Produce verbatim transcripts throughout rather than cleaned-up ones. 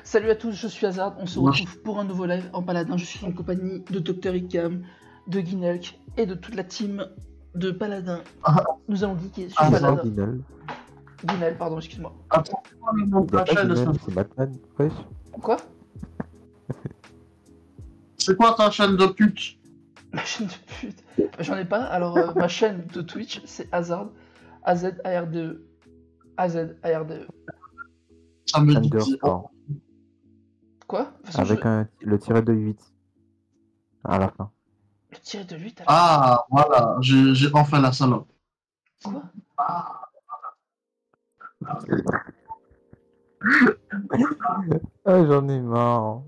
Salut à tous, je suis Hazard, on se retrouve pour un nouveau live en Paladin. Je suis en compagnie de Docteur Icam, de Guinelk et de toute la team de Paladin. Nous allons geeker sur Ah, Paladin. Guinel. Guinel, pardon, excuse-moi. Attends, le nom de la chaîne de Guinel, ce- c'est Batman, wesh. Quoi? C'est quoi ta chaîne de pute? Ma chaîne de pute. J'en ai pas, alors euh, ma chaîne de Twitch c'est Hazard, A Z A R D E. A Z A R D E. Ça me dit Underscore. Quoi? De toute façon, Avec je- un, le tiré de huit. À la fin. Le tiré de huit alors. Ah, voilà, j'ai j'ai enfin la salope. Quoi? Ah, j'en ai marre.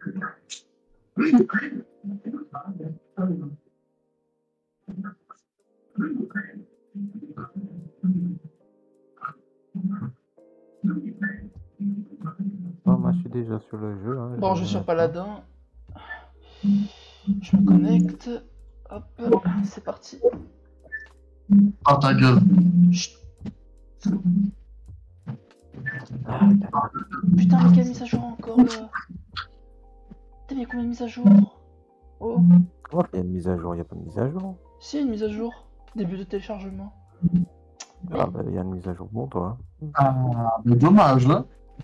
Bon, moi, je suis déjà sur le jeu. Hein, Bon, je vais suis sur mettre- Paladin. Je me connecte. Hop, c'est parti. Ah, ta gueule. Chut. Putain, mais quelle mise à jour encore là? Putain, mais il y a combien de mises à jour? Oh, Comment il y a une mise à jour? Il n'y a pas de mise à jour. si, il y a une mise à jour. Début de téléchargement. Ah, bah, il y a une mise à jour. Bon, toi. Ah, mais dommage, là.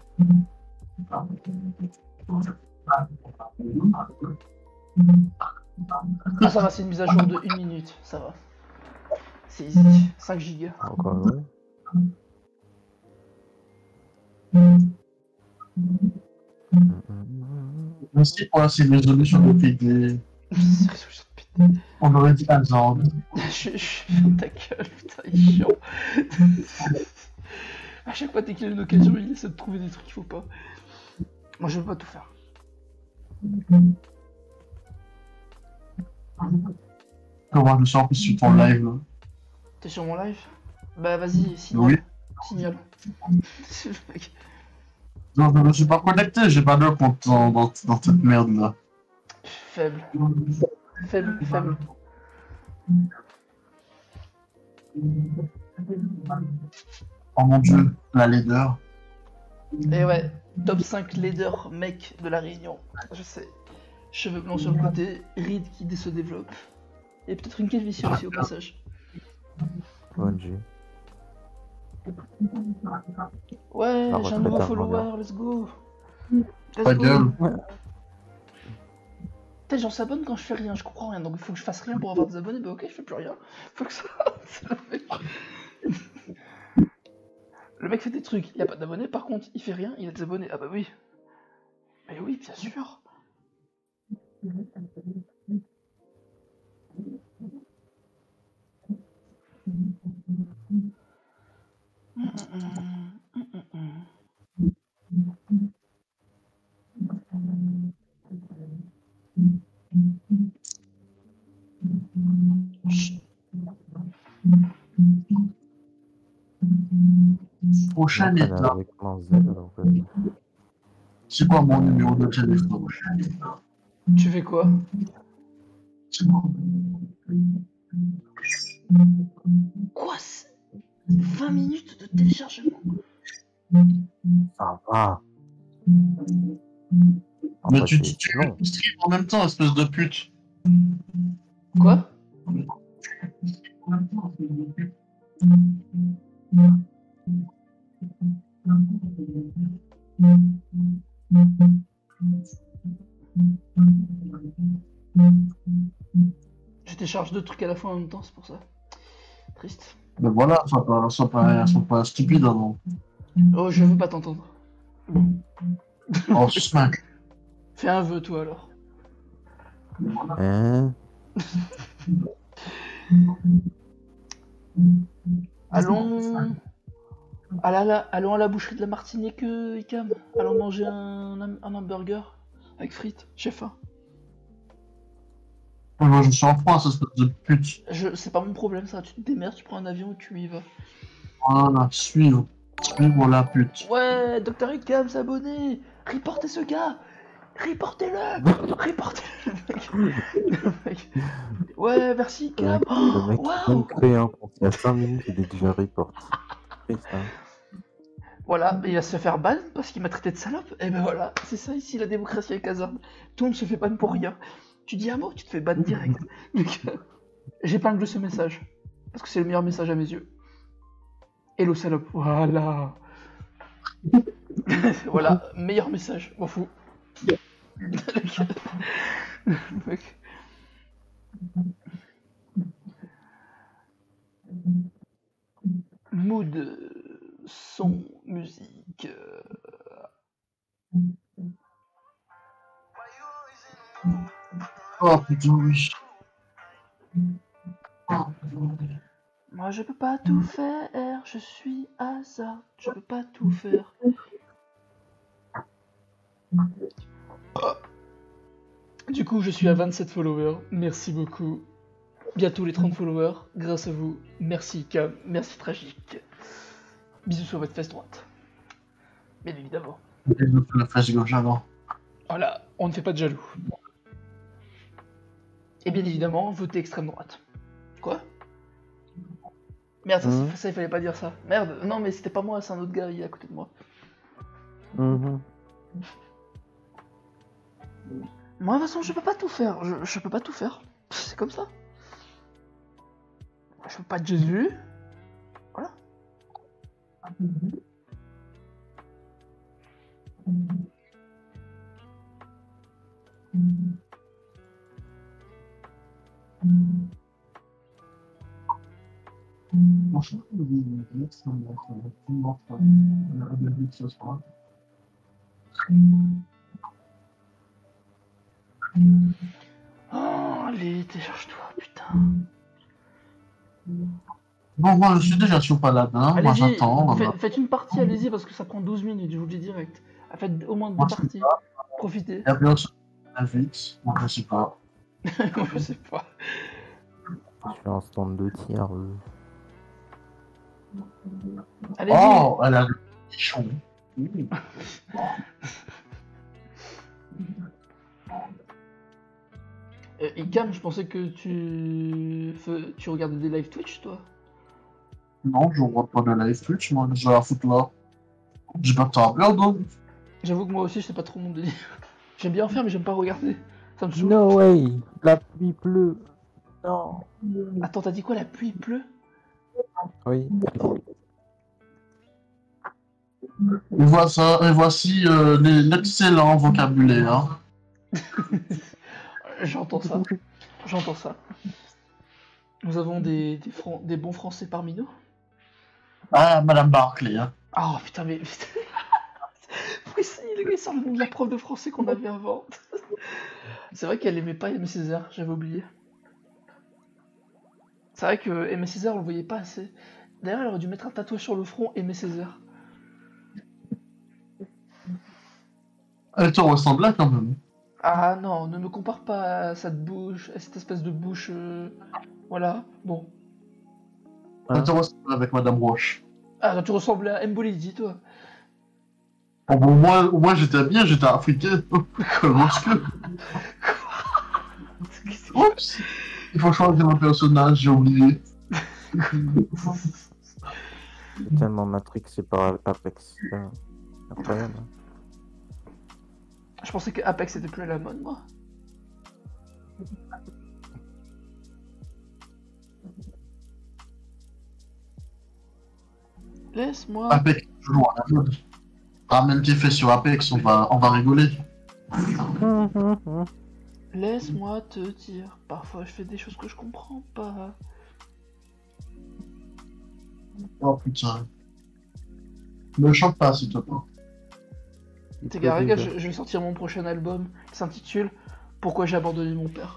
Ah, ça va, c'est une mise à jour de une minute. Ça va. C'est easy. cinq gigas. Encore, ouais. Merci pour la résolution de P D. On aurait dit Hazard. Je je ferme ta gueule, putain, il est chiant. À chaque fois, dès qu'il a une occasion, il essaie de trouver des trucs qu'il faut pas. Moi, je veux pas tout faire. Comment je suis en plus sur ton live, là. T'es sur mon live? Bah, vas-y, signale. Oui. Signale. C'est le mec. Non, je ne me suis pas connecté, j'ai pas de compte dans, dans, dans cette merde, là. Faible. Faible, faible. Oh mon dieu, la laideur. Et ouais, top cinq leader mec de la Réunion. Je sais. Cheveux blancs sur le côté, rides qui se développent. Et peut-être une calvitie aussi au passage. Bonne G. Ouais, Ah, j'ai un retraite nouveau à follower, let's go. Let's Ta go. gueule. Putain, les gens s'abonnent quand je fais rien, je comprends rien. Donc il faut que je fasse rien pour avoir des abonnés. Bah ok, je fais plus rien. Faut que ça. C'est le mec. Le mec fait des trucs, il a pas d'abonnés. Par contre, il fait rien, il a des abonnés. Ah bah oui. Mais oui, bien sûr. Hum, hum, hum, hum, hum. Chut. Prochain On est état. avec mon Z, donc, euh, C'est quoi mon numéro de téléphone? Tu fais quoi? C'est quoi? Quoi? c'est vingt minutes de téléchargement? ça va. En Mais fait, tu, c'est- tu, tu non. stream en même temps, espèce de pute. Quoi? Je télécharge deux trucs à la fois en même temps, c'est pour ça. Triste. Mais voilà, sois pas, sois pas, sois pas stupide avant. Oh, je veux pas t'entendre. Oh, smack. Fais un vœu, toi, alors. Hein? Allons... À la, la- Allons à la boucherie de la Martinique, euh, Icam. Allons manger un, un, un hamburger avec frites. J'ai faim. Moi, je suis en France, espèce de pute. Je... C'est pas mon problème, ça. Tu te démerdes, tu prends un avion et tu y vas. Voilà, suivre. Suivre la pute. Ouais, Docteur Icam s'est abonné. Reportez ce gars. Reportez-le. Reportez-le, mec. Le mec. Ouais, merci, Icam. Le mec Oh, qui vient de waouh. créer un compte il y a cinq minutes, il est déjà report. Triste, hein. Voilà, il va se faire ban parce qu'il m'a traité de salope. Et ben voilà, c'est ça ici la démocratie avec Hazard. Tout le monde se fait ban pour rien. Tu dis un mot, tu te fais ban direct. Donc, j'ai plein de ce message. Parce que c'est le meilleur message à mes yeux. Hello salope, voilà. Voilà, meilleur message, m'en fous. Mood, son, musique. euh, Oh putain, oui. Moi je peux pas tout faire, je suis Hazard, je peux pas tout faire. Du coup, je suis à vingt-sept followers, merci beaucoup. Bientôt les trente followers, grâce à vous. Merci Cam, merci Tragique. Bisous sur votre fesse droite. Bien évidemment. La fesse gauche avant. Voilà, on ne fait pas de jaloux. Et bien évidemment, votez extrême droite. Quoi? Merde, ça, Mmh. ça, il fallait pas dire ça. Merde, non mais c'était pas moi, c'est un autre gars, il est à côté de moi. Mhm. Moi, de toute façon, je peux pas tout faire. Je, je peux pas tout faire. C'est comme ça. Je peux pas de Jésus. Voilà. Franchement, le ça me va, ça me va tellement fort. On a bien vu que ce soir. Oh, allez, télécharge-toi, putain. Bon, moi, je suis déjà sur Paladin. Moi, Allez-y, j'attends. faites, voilà. faites une partie, allez-y, parce que ça prend douze minutes, je vous le dis direct. Faites au moins deux Moi, je sais parties. pas. Profitez. Il y a bien sûr un vite. Moi, je sais pas. Moi, je sais pas. Je suis en stand de tir. euh. Allez-y. Oh, elle a le pichon. Mmh. Euh, Icam, je pensais que tu... fais- tu regardais des live Twitch, toi. Non, je vois pas de live Twitch, moi, je vais la foutre là. J'ai pas de temps à perdre. J'avoue que moi aussi, je sais pas trop mon délire. J'aime bien en faire, mais j'aime pas regarder. Ça me saoule. No way, la pluie pleut. Non. Attends, t'as dit quoi, la pluie pleut? Oui. Et voici, et voici euh, les- l'excellent vocabulaire. Hein. J'entends ça. J'entends ça. Nous avons des, des, Fran- des bons Français parmi nous. Ah, Madame Barclay. Hein. Oh putain, mais. Précis, le gars il sort le nom de la prof de français qu'on avait avant. C'est vrai qu'elle aimait pas Aimé Césaire, j'avais oublié. C'est vrai que Aimé Césaire, on le voyait pas assez. D'ailleurs, elle aurait dû mettre un tatouage sur le front Aimé Césaire. Elle te ressemblait quand même. Ah non, ne me compare pas à cette bouche, à cette espèce de bouche. euh, Voilà, bon. Elle te ressemblait avec Madame Roche. Ah, tu ressemblais à Mbolidi, toi. Oh, bon, moi, moi j'étais bien, j'étais africain. Comment est-ce que. Oups. Il faut changer mon personnage, j'ai oublié. Tellement matrixé par Apex. C'est incroyable. hein. Je pensais que Apex était plus à la mode, moi. Laisse-moi. Apex, toujours à la mode. Ramène tes faits sur Apex, on va, on va rigoler. Laisse-moi te dire. Parfois, je fais des choses que je comprends pas. Oh putain. Ne chante pas, s'il te plaît. T'es gars, regarde, je, je vais sortir mon prochain album qui s'intitule Pourquoi j'ai abandonné mon père.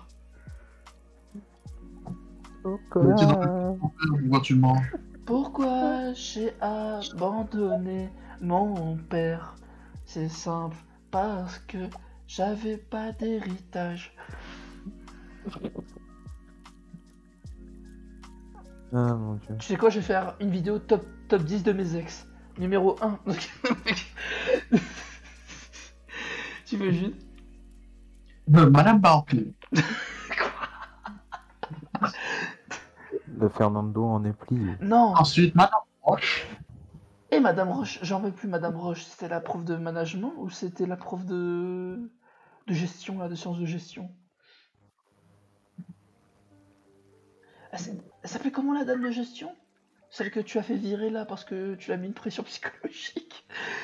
Mais t'es dans le pourquoi tu mens. Pourquoi j'ai abandonné mon père? C'est simple, parce que j'avais pas d'héritage. Ah mon dieu. Tu sais quoi, je vais faire une vidéo top, top dix de mes ex. Numéro un. T'imagines? Euh, Madame Barclay. Le Fernando en est plié. Non. Ensuite, Madame Roche. Et Et Madame Roche, j'en veux plus, Madame Roche, c'était la prof de management ou c'était la prof de... de gestion, là, de sciences de gestion? Elle s- elle s'appelait comment la dame de gestion? Celle que tu as fait virer là parce que tu l'as mis une pression psychologique.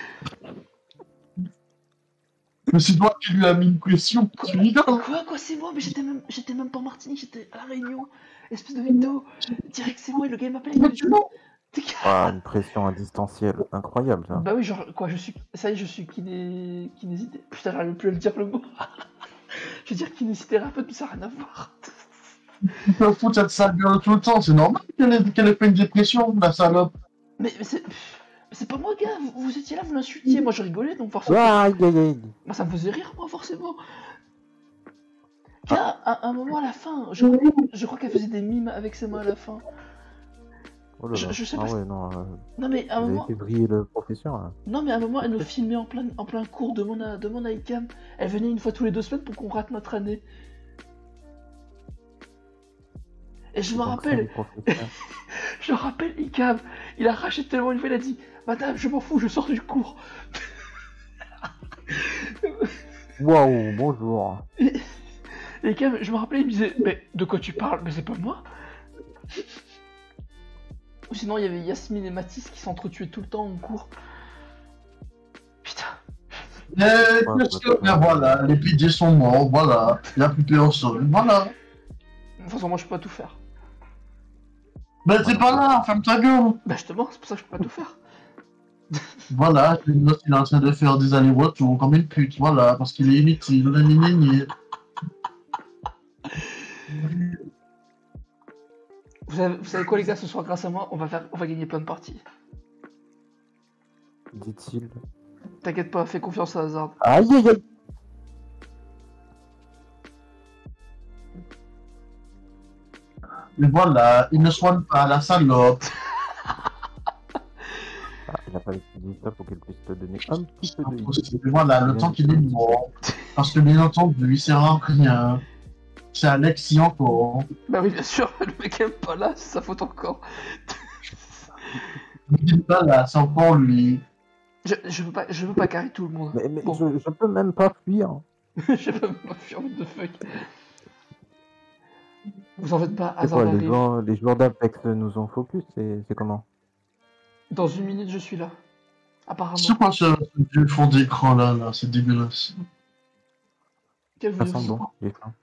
Mais c'est toi qui lui as mis une pression, tu rigoles. Quoi, quoi, c'est moi? Mais j'étais même, j'étais même pas en Martinique, j'étais à La Réunion. Espèce de mytho. Direct, c'est moi et le gars il m'appelle. Il me Mais dit, tu mens. Ah, une pression à distanciel, incroyable ça. bah oui, genre, quoi, je suis. Ça y est, je suis kiné... kinésité. Putain, j'arrive plus à le dire le mot. Je veux dire kinésithérapeute, mais ça n'a rien à voir. Tu peux foutre cette sale gueule tout le temps, c'est normal qu'elle ait, qu'elle ait fait une dépression, la salope. Mais, mais c'est. Mais c'est pas moi, gars, vous, vous étiez là, vous l'insultiez. Moi, je rigolais, donc forcément. Aïe aïe aïe. Moi, ça me faisait rire, moi, forcément. Gars, à un moment à la fin, je, je crois qu'elle faisait des mimes avec ses mains à la fin. Oh là Je, là. je sais Ah pas. ouais, non. euh, Non, mais à un Vous avez moment. fait briller le professeur là. Non, mais à un moment, elle nous filmait en plein, en plein cours de mon, a- de mon iCam. Elle venait une fois tous les deux semaines pour qu'on rate notre année. Et je me Donc, ça, rappelle, les professeurs. je me rappelle, Icam, il a arraché tellement une fois, il a dit Madame, je m'en fous, je sors du cours. Waouh, bonjour. Et, et Icam, je me rappelais, il me disait Mais de quoi tu parles? Mais c'est pas moi. Ou sinon, il y avait Yasmine et Mathis qui s'entretuaient tout le temps en cours. Putain. Mais qu'est-ce que. Mais voilà, les piliers sont morts, voilà. Il n'y a plus personne, voilà. De toute façon, moi, je peux pas tout faire. Mais t'es pas là, ferme ta gueule. Bah, justement, c'est pour ça que je peux pas tout faire. Voilà, l'autre il est en train de faire des allers-retours comme une pute, voilà, parce qu'il est inutile, ni ni ni. Vous savez, vous savez quoi, les gars, ce soir, grâce à moi, on va, faire, on va gagner plein de parties. Dit-il. T'inquiète pas, fais confiance à Hazard. Aïe aïe aïe. Mais voilà, il ne soigne pas la salope. Ah, il a fallu que tu dises ça pour qu'elle puisse te donner un petit peu de. Mais voilà, le temps qu'il est mort. Parce que bien entendu, il sert à rien. C'est Alexis encore. Bah oui, bien sûr, le mec aime pas là, c'est sa faute encore. Il est pas là, c'est encore lui. Je, je veux pas, je veux pas carrer tout le monde. Mais, mais Bon. je, je peux même pas fuir. Je peux même pas fuir, what the fuck. Vous en faites pas, C'est Hazard quoi, les arrive. joueurs, les joueurs d'Apex nous ont focus, c'est c'est comment? Dans une minute, je suis là. Apparemment. C'est quoi ce ce vieux fond d'écran là, là, c'est dégueulasse. Quel Ça vieux sent fou. bon, j'ai faim.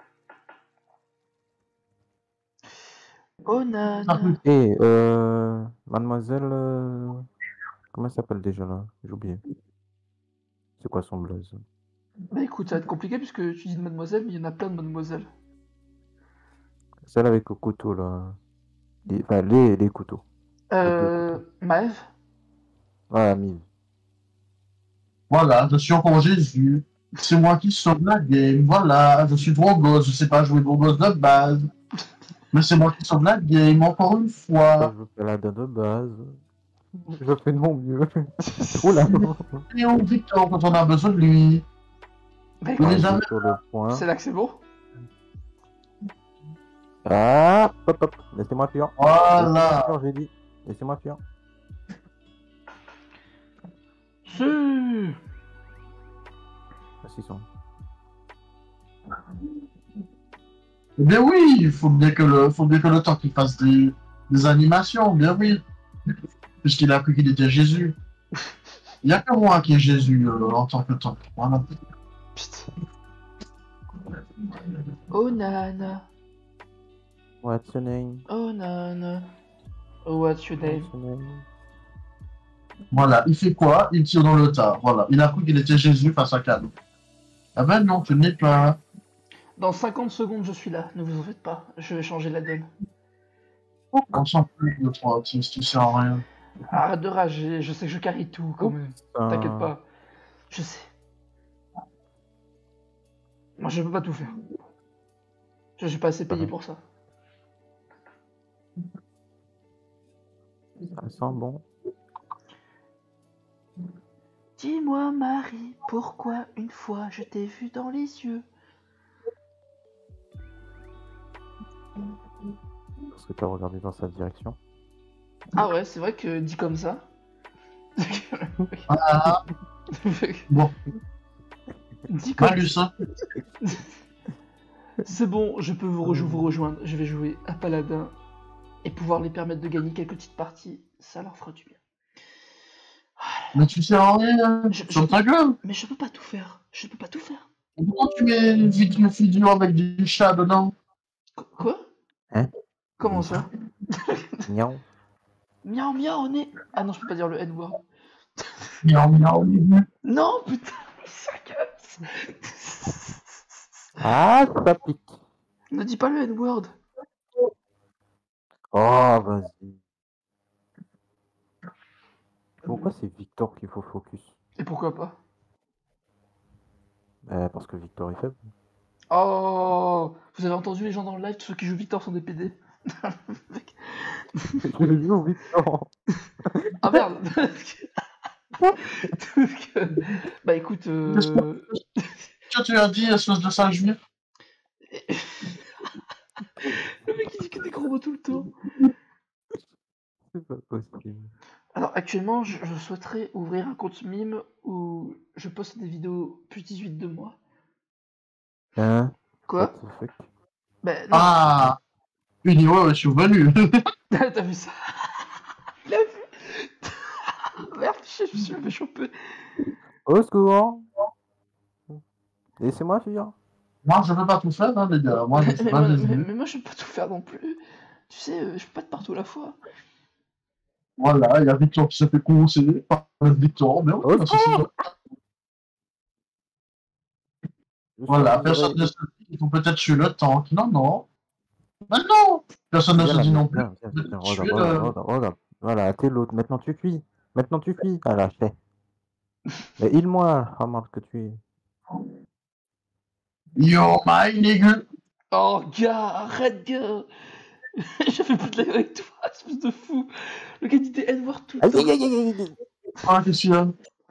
Oh nana. Et euh, mademoiselle, euh, comment elle s'appelle déjà là? J'ai oublié. C'est quoi son blaze? Bah écoute, ça va être compliqué puisque tu dis de mademoiselle, mais il y en a plein de mademoiselles. Celle avec le couteau là. Les- Enfin, les, les couteaux. Euh. Maëv. Voilà, Mive. Voilà, je suis encore Jésus. C'est moi qui sauve la game. Voilà, je suis trop gosse, je sais pas jouer beau gosse de base. Mais c'est moi qui sauve la game, encore une fois. Je fais la dinde de base. Je fais de mon mieux. Oula. Et on Victor quand on a besoin de lui. Bah On écoute, est jamais- Sur le point. c'est là que c'est beau. Ah, hop, hop. Laissez-moi fuir. Voilà. Laissez-moi fuir, j'ai dit. Laissez-moi fuir. Si. Ah, six cents. Eh bien oui, il faut bien que le, faut bien que le temps qu'il fasse des, des animations, bien oui. Puisqu'il a cru qu'il était Jésus. Il n'y a que moi qui est Jésus euh, en tant que temps. Voilà. Putain. Oh nana. What's your name? Oh nana. Oh what's your name? What's your name? Voilà, il fait quoi? Il tire dans le tas. Voilà, il a cru qu'il était Jésus face à Cadeau. Ah ben non, tu n'es pas. Dans cinquante secondes, je suis là, ne vous en faites pas, je vais changer la donne. On s'en fout de toi, tu, tu sers à rien. Arrête de rager, je sais que je carry tout quand même. T'inquiète pas, je sais. Moi je peux pas tout faire. Je suis pas assez payé pour ça. Ça sent bon. Dis-moi Marie, pourquoi une fois je t'ai vu dans les yeux? Parce que t'as regardé dans sa direction. Ah ouais, c'est vrai que dit comme ça. Ah, bon, Dis comme malus, hein. c'est bon, je peux vous, re- vous rejoindre. Je vais jouer à Paladin et pouvoir les permettre de gagner quelques petites parties. Ça leur fera du bien. Mais tu sais en rien, Je- je- sur ta gueule. Mais je peux pas tout faire. Je peux pas tout faire. Pourquoi tu mets une vidéo, vidéo avec des chats dedans? Qu- Quoi? Hein? Comment ça? Miaou. Miaou miaou, on est. Ah non, je peux pas dire le N-word. Miaou, miaou, miaou. Non, putain, ça casse. Ah, ça pique. Ne dis pas le N-word. Oh, vas-y. Pourquoi c'est Victor qu'il faut focus? Et pourquoi pas? Euh, parce que Victor est faible. Oh, vous avez entendu les gens dans le live, tous ceux qui jouent Victor sont des P D. Je joue Victor. Ah merde. Donc, euh, bah écoute, euh... Qu'est-ce que tu as dit, espèce de sale juif? le mec il dit que des gros mots tout le temps. C'est pas possible. Alors actuellement, je, je souhaiterais ouvrir un compte mime où je poste des vidéos plus dix-huit de moi. Hein? Quoi? What the fuck? Bah non. Ah, une ouais, ouais, je suis revenu. T'as vu ça? Il a vu? Merde, je me suis fait choper. Au secours! Laissez-moi fuir. Moi, je peux pas tout faire, hein, les gars. Moi, je suis mais, pas moi, mais, désolé. mais moi je peux pas tout faire non plus. Tu sais, euh, je peux pas être partout à la fois. Voilà, il y a Victor qui s'est fait conseiller par Victor. Mais oui, Au c'est ça. Voilà, personne ne se dit qu'il faut peut-être tuer le tank. Non, non. Mais non! Personne ne se dit non plus. Viens, viens, viens, Tu regarde, es regarde, le- regarde, regarde. Voilà, t'es l'autre. Maintenant tu cuis. Maintenant tu cuis. Ah là, je fais. Mais il-moi, remarque que tu es. Yo, my nigga! Oh gars, arrête gars. Je fais plus de live avec toi, espèce de fou. Le gars dit des N-word tout le Aïe, temps. aïe, aïe, aïe, aïe. Ah, qu'est-ce qu'il y a?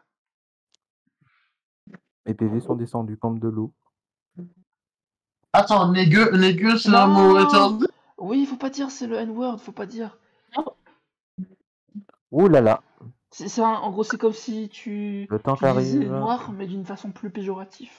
Les P V sont descendus comme de l'eau. Attends, nigga, nigga, c'est un Non. mot interdit? Oui, faut pas dire c'est le N-word, faut pas dire. Ouh là là. C'est ça, en gros, c'est comme si tu, Le temps tu disais qu'arrive. noir, mais d'une façon plus péjorative.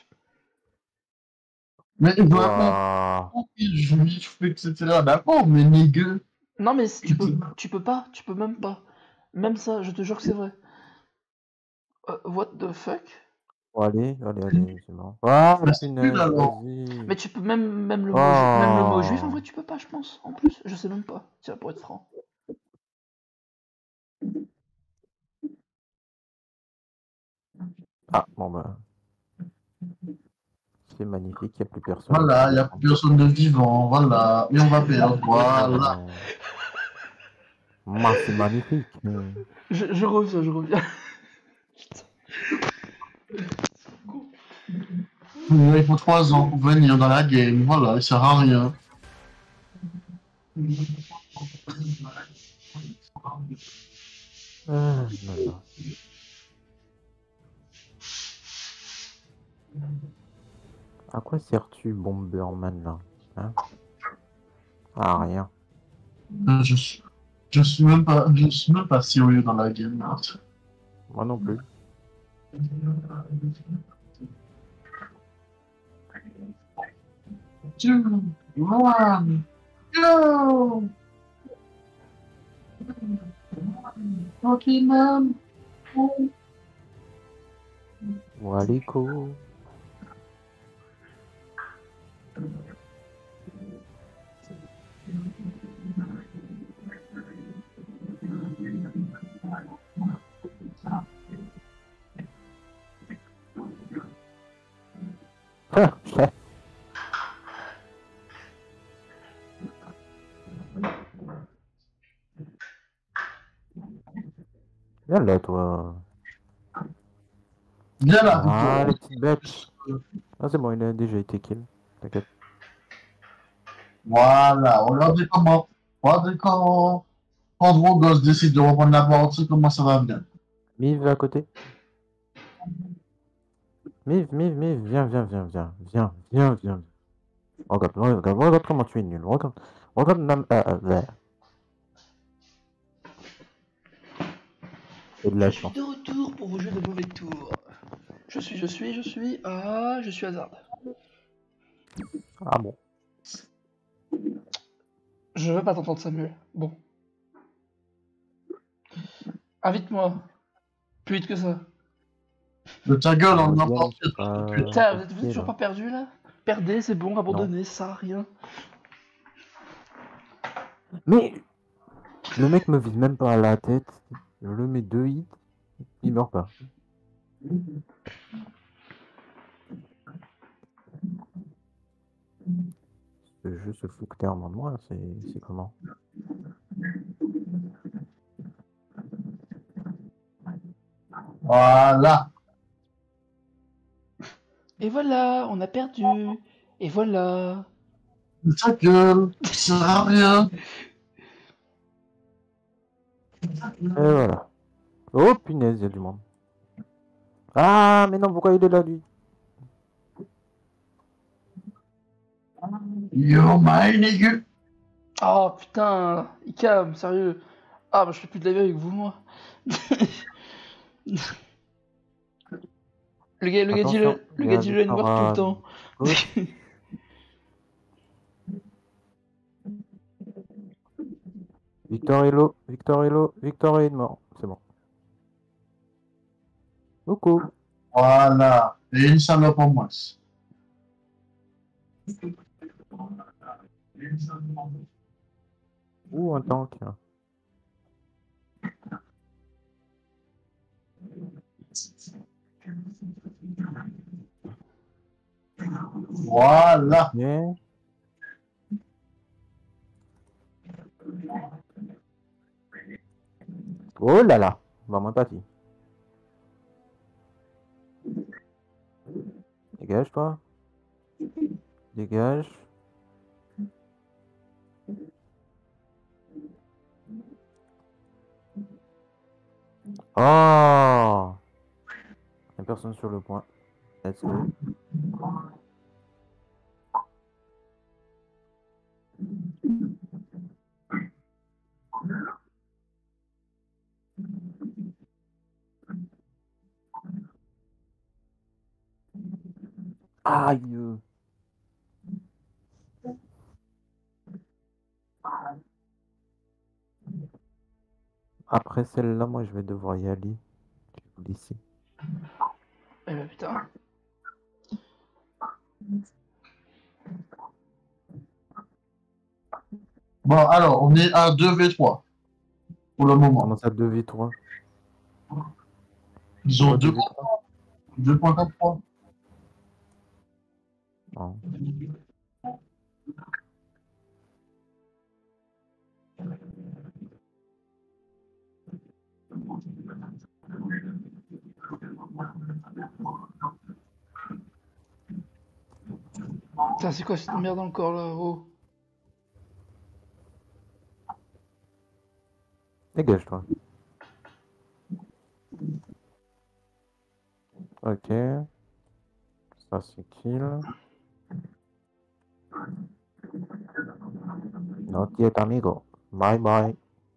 Mais Waouh. vraiment, juif, et cetera. D'accord, mais nigga. Non, mais tu peux, tu peux pas, tu peux même pas. Même ça, je te jure que c'est vrai. Euh, what the fuck? Bon, allez, allez, allez, c'est bon. Ah, Mais c'est punaise, nul, alors. vas-y. Mais tu peux même, même, le mot, ju- Oh. même le mot juif, en vrai, tu peux pas, je pense. En plus, je sais même pas. Tiens, pour être franc. Ah, bon bah. C'est magnifique, il n'y a plus personne. Voilà, il n'y a plus personne de vivant, voilà. Et on va perdre, voilà. Moi, c'est magnifique. Je, je reviens, je reviens. Il faut trois ans pour venir dans la game, voilà, il sert à rien. Ah, non, non. À quoi sers-tu, Bomberman, là, hein? Ah, rien. Euh, Je suis, je suis même pas, je suis même pas sérieux dans la game. Là. Moi non plus. Two, one, go! Pokémon! Waliko. Viens là, toi. Viens là, Ah, les Victor. petites bêtes. Ah, c'est bon, il a déjà été kill. T'inquiète. Voilà, regardez comment, regardez comment, quand vos gosses décident de reprendre la partie, comment ça va bien. Miv à côté. Miv, Miv, Miv, viens, viens, viens, viens, viens, viens, viens. Regarde, regarde, regarde comment tu es nul. Regarde, regarde, nam- euh, euh, Et de Je la suis chance. de retour pour vos jeux de mauvais tours. Je suis, je suis, je suis. Ah, je suis Hazard. Ah bon. Je veux pas t'entendre, Samuel. Bon. Invite-moi. Plus vite que ça. De ta gueule, on Bien, n'importe c'est pas Putain, vous êtes, vous êtes compliqué, toujours là. pas perdu là? Perdez, c'est bon, abandonnez, ça sert à rien. Mais le mec me vise même pas à la tête. Je le mets deux hits. Il meurt pas. Ce jeu se fout clairement de moi. C'est c'est comment? Voilà. Et voilà, on a perdu. Et voilà. De ta gueule, ça sert à rien. Et voilà. Oh punaise, il y a du monde. Ah, mais non, pourquoi il est là, lui? Yo, my nigga. Oh putain, Icam, sérieux. Ah bah je fais plus de la vie avec vous, moi. Le gars, le gars dit Attention, le, il le y gars a dit le N-word tout le Victor à temps. gauche. Victor Hello, Victor Hello, Victor est mort. C'est bon. Coucou. Voilà. Et une salope en moins. Ou un tank. Voilà. Yeah. Oh là là. Bon, moi, parti. Dégage, toi. Dégage. Oh! Il n'y a personne sur le point. Let's go. Aïe! Après celle-là, moi, je vais devoir y aller. Je vais vous laisser. Eh bah putain. Bon, alors, on est à deux v trois. Pour le moment. Comment ça, deux v trois? Ils ont Ouais, deux deux v trois. deux point quatre trois. Non. Putain, c'est quoi cette merde encore là? Oh. Dégage, toi. Ok. Ça, c'est kill. Not yet, amigo. Bye bye.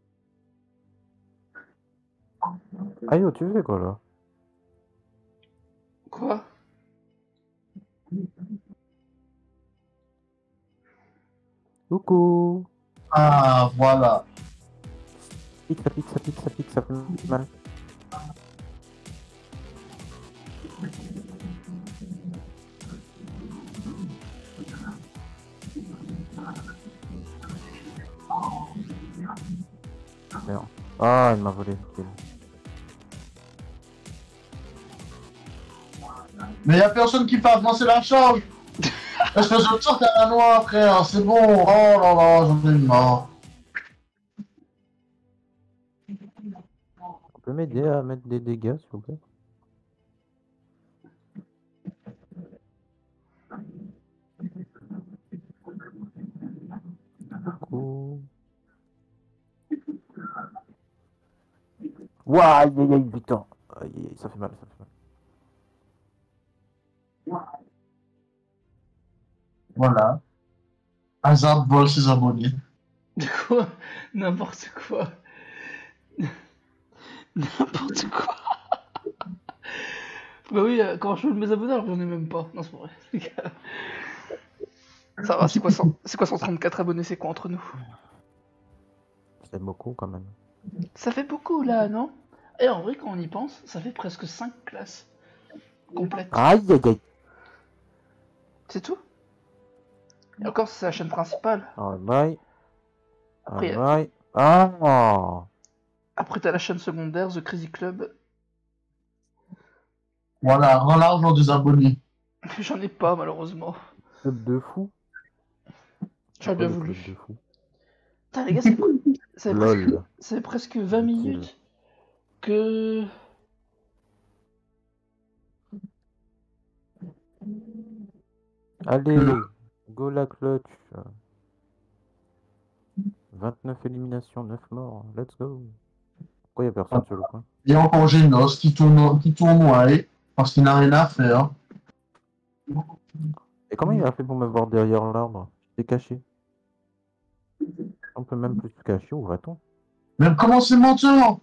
Aïe, tu fais quoi là? Quoi? Coucou. Ah, voilà. Pique, ça pique, ça pique, ça pique, ça fait mal. Merde. Ah, il m'a volé. Kill. Mais y a personne qui fait avancer la charge. Espèce de sorte à la noix, frère. C'est bon. Oh là là, j'en ai marre. On peut m'aider à mettre des dégâts, s'il vous plaît? Coucou. Ouah, aïe, aïe, aïe, Victor. Aïe, aïe, aïe, ça fait mal, ça fait mal. Voilà. Hazard vole ses abonnés. De quoi? N'importe quoi. N'importe quoi. Bah oui, euh, comment je veux mes abonnés alors que j'en ai même pas. Non, c'est pas vrai. Ça va, c'est quoi, cent... c'est quoi cent trente-quatre abonnés, c'est quoi entre nous? C'est beaucoup quand même. Ça fait beaucoup là, non? Et en vrai, quand on y pense, ça fait presque cinq classes complètes. Aïe aïe aïe. C'est tout? Et encore, c'est la chaîne principale. Oh bye. Après, Oh bye. Ah. après t'as la chaîne secondaire, The Crazy Club. Voilà, rends l'argent des abonnés. J'en ai pas, malheureusement. Club de fou. J'aurais Quoi, bien le voulu. club de fou. Putain, les gars, c'est pre- c'est presque... Lol. c'est presque vingt Utile. minutes que... Allez, Le- go la clutch. vingt-neuf éliminations, neuf morts. Let's go. Pourquoi y a personne sur le coin? Et encore Genos qui tourne, qui tournoie parce qu'il n'a rien à faire. Et comment il a fait pour me voir derrière l'arbre? C'est caché. On peut même plus se cacher, où va-t-on? Mais comment c'est menteur?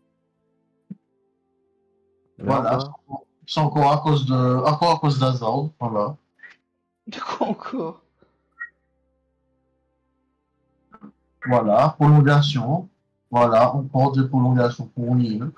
Voilà, Merde. c'est encore à cause de, encore à cause d'Hazard, voilà. De quoi encore? Voilà, prolongation. Voilà, on porte des prolongations pour Nîmes.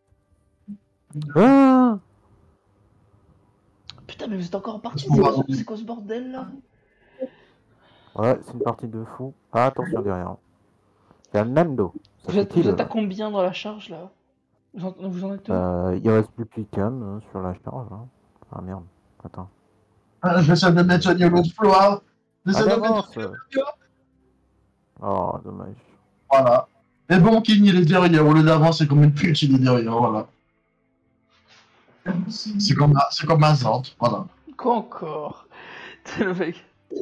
Ah. Putain, mais vous êtes encore parti, On c'est va- quoi, ce- c'est quoi ce bordel là? Ouais, c'est une partie de fou. Ah, attention derrière. Il y a Nando. Ça Vous êtes, fait-il vous êtes à combien dans la charge là? Vous en, vous en êtes où? euh, Il reste plus plus qu'un euh, sur la charge. Hein. Ah merde. Attends. Ah, j'essaie de maintenir l'exploit. J'essaie Allez, de avance. maintenir l'exploit. Oh, dommage. Voilà. Et bon, King, il est derrière. Au lieu d'avancer comme une pute, il est derrière, voilà. C'est comme, c'est comme Hazard, voilà. Quoi encore? C'est le mec.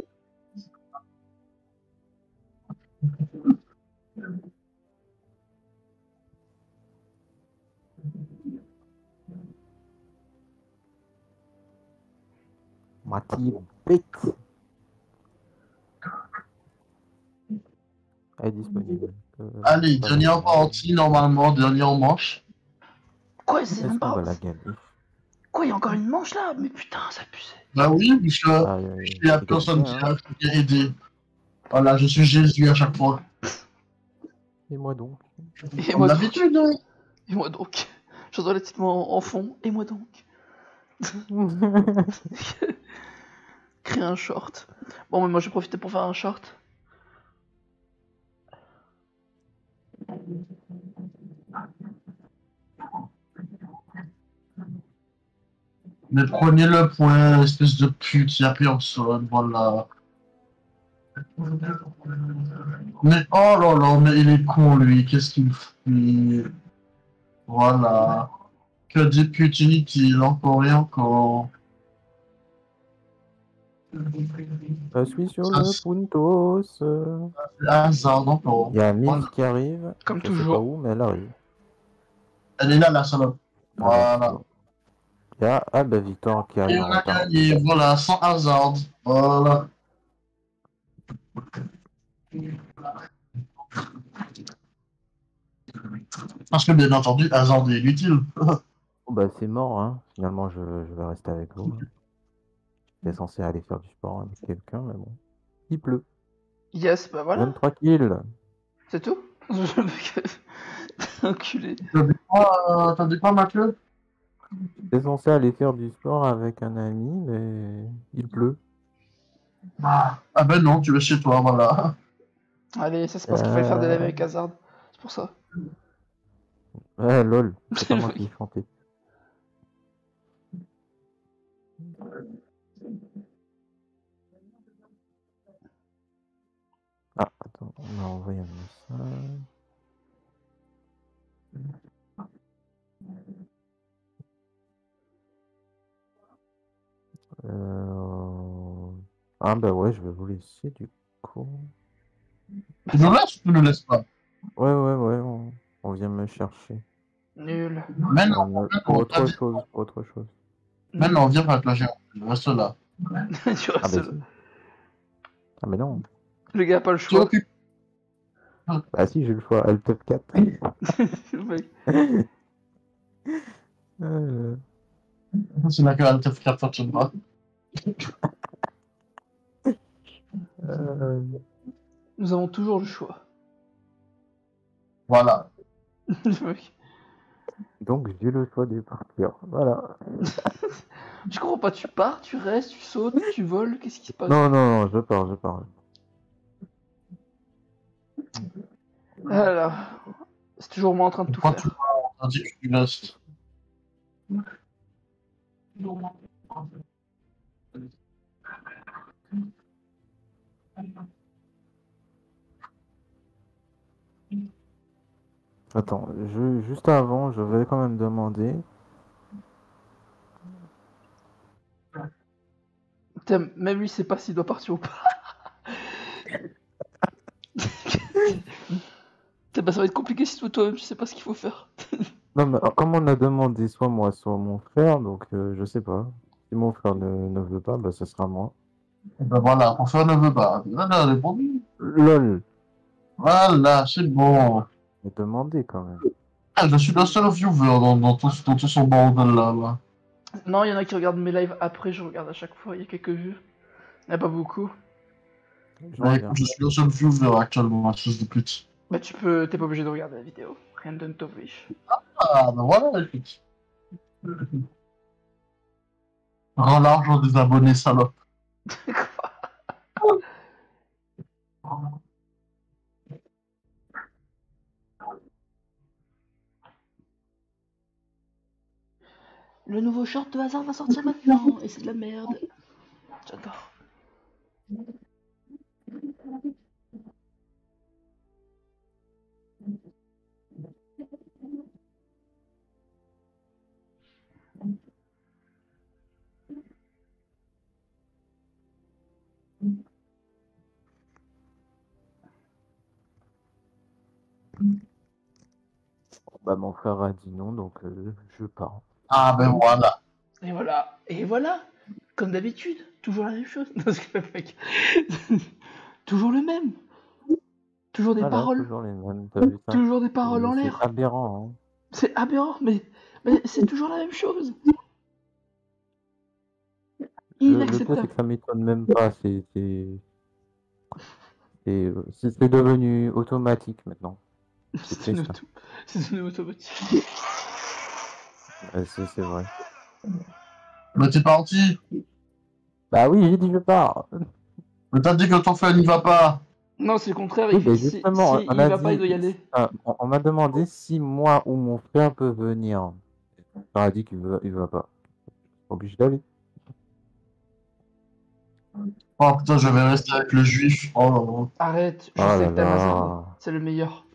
Mathilde bête. Elle est disponible. Euh, Allez, pas dernière vraiment. partie, normalement, dernière manche. Quoi, c'est Est-ce même qu'on pas... va la gagner? Quoi, il y a encore une manche là? Mais putain, c'est abusé. Bah oui, puisque Ah, il y a personne qui a qui a aidé. Voilà, je suis Jésus à chaque fois. Et moi donc. Et Comme moi donc. d'habitude, hein. Et moi donc. J'entends les petites mots en, en fond. Et moi donc. Créer un short. Bon, mais moi j'ai profité pour faire un short. Mais prenez le point, espèce de pute, il y a personne, voilà. Mais oh là là, mais il est con lui, qu'est-ce qu'il fait? Voilà. Que des putes inutiles, encore et encore. Je suis sur Ça, le c'est Puntos. euh. Hasard encore. Il y a Miss Voilà. qui arrive. Comme je toujours. sais pas où, mais elle arrive. Elle est là, la salope. Ah, Voilà. Il y a ah, bah, Victor qui Et arrive on en a retard. gagné, voilà, sans hasard. Voilà. Parce que bien entendu, hasard est inutile. Oh, bah, c'est mort, hein. Finalement, je, je vais rester avec vous. hein. J'étais censé aller faire du sport avec quelqu'un, mais bon. Il pleut. Yes, bah voilà. vingt-trois kills. C'est tout. Enculé. T'as dit quoi, euh, t'as dit quoi, Mathieu? J'étais censé aller faire du sport avec un ami, mais il pleut. Ah ben non, tu es chez toi, voilà. Allez, ça c'est parce qu'il fallait faire des lives avec Hazard. C'est pour ça. Ouais, lol. C'est pas moi qui ai chanté. Ah, attends, on m'a envoyé un message. Euh... Ah bah ouais, je vais vous laisser du coup. Tu nous laisses ou tu ne laisses pas? Ouais, ouais, ouais, on, on vient me chercher. Nul. Maintenant, On a- maintenant, Pour autre t'as- chose, pour autre chose. maintenant, viens avec la géante. Reste là. Tu Ah restes bah là. si. Ah mais non. Le gars a pas le Tu choix. occupes. Bah si, j'ai le choix. Elle top quatre. Le mec. Euh, C'est la grande quatre fois de moi. euh, Nous avons toujours le choix. Voilà. Le mec. Donc j'ai le choix de partir. Voilà. Je comprends pas, tu pars, tu restes, tu sautes, tu voles, qu'est-ce qui se passe? Non, non, non, je pars, je pars. Alors, c'est toujours moi en train de tout Pourquoi tu faire. m'as dit que tu restes? Attends, je, juste avant, je vais quand même demander. Putain, même lui sait pas s'il doit partir ou pas. Putain, bah, ça va être compliqué si toi- toi-même tu sais pas ce qu'il faut faire. Non, mais euh, comme on a demandé soit moi, soit mon frère, donc euh, je sais pas. Si mon frère ne, ne veut pas, bah ce sera moi. Et ben voilà, mon frère ne veut pas. Là, elle a répondu. LOL, Voilà, c'est bon. mais demandez quand même. Ah, je suis le seul viewer dans, dans, tout, dans tout son bordel là. là. Non, il y en a qui regardent mes lives après, je regarde à chaque fois, il y a quelques vues. Il n'y a pas beaucoup. Je Bah, reviens. écoute, je suis le seul viewer actuellement, fils de pute. Bah tu peux, t'es pas obligé de regarder la vidéo. Rien de ne t'oblige. Ah, ben voilà, écoute. Rends l'argent des abonnés, salope. Le nouveau short de hasard va sortir maintenant, et c'est de la merde. J'adore. Bah mon frère a dit non, donc euh, je pars. Ah, ben voilà. Et voilà. Et voilà. Comme d'habitude. Toujours la même chose. Parce que le mec. Toujours le même. Toujours des Voilà, paroles. toujours les mêmes, t'as vu ça? Toujours des paroles en C'est l'air. aberrant, hein. C'est aberrant, mais, mais c'est toujours la même chose. Le, le pire, c'est Inacceptable. que ça m'étonne même pas. C'est c'est c'est euh, c'est- c'est devenu automatique maintenant. C'est C'est une, triste, hein. auto... c'est une automatique. Ouais, c'est c'est vrai. Mais t'es parti. Bah oui, j'ai dit je pars. Mais t'as dit que ton frère n'y va pas. Non, c'est le contraire. Oui, Il fait, ben si, justement, si on il a va pas, il dit, doit y aller. euh, on, on m'a demandé si moi ou mon frère peut venir. On a dit qu'il veut, il va pas. Obligé d'aller. Oh putain, je vais rester avec le juif. Oh là là. Arrête, je Oh sais là que t'aimes Hazard. là. C'est le meilleur.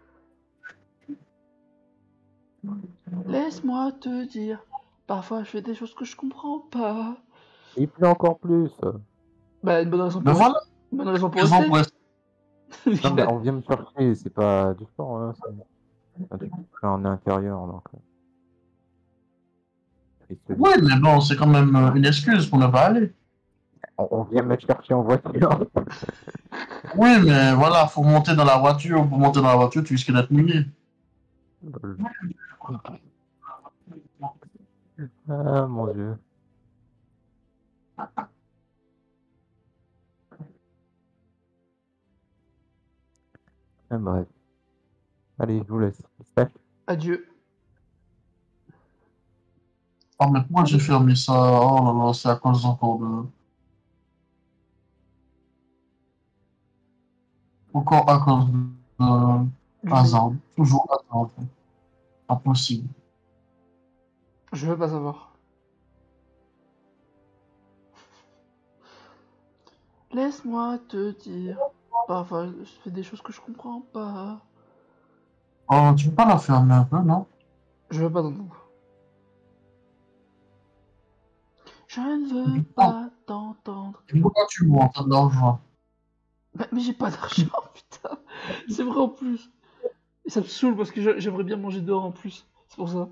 Laisse-moi te dire. Parfois, je fais des choses que je comprends pas. Il pleut encore plus. Bah, une bonne raison Ben pour, voilà. une bonne raison pour Raison rester. pour rester. Non mais on vient me chercher, c'est pas du sport, hein, c'est un truc en intérieur donc. euh, triste vie. Oui, mais bon, c'est quand même euh, une excuse pour ne pas aller. On, on vient me chercher en voiture. Oui, mais voilà, faut monter dans la voiture. Pour monter dans la voiture, tu risques d'être mouillé. Ah mon dieu. Ah, bref. Allez, je vous laisse. Salut. Adieu. Oh, mais pourquoi j'ai fermé ça? Oh là là, c'est à cause encore de. Encore à cause de. Je, Hasard. Toujours hasard. Pas possible. je veux pas savoir. Laisse-moi te dire. Parfois, je fais des choses que je comprends pas. Oh, tu peux pas la fermer un peu, non? Je veux pas t'entendre. Je ne veux Non. pas t'entendre. Et pourquoi tu montes de l'argent? Mais, mais j'ai pas d'argent, putain. C'est vrai en plus. Et ça me saoule parce que je- j'aimerais bien manger dehors en plus. C'est pour ça.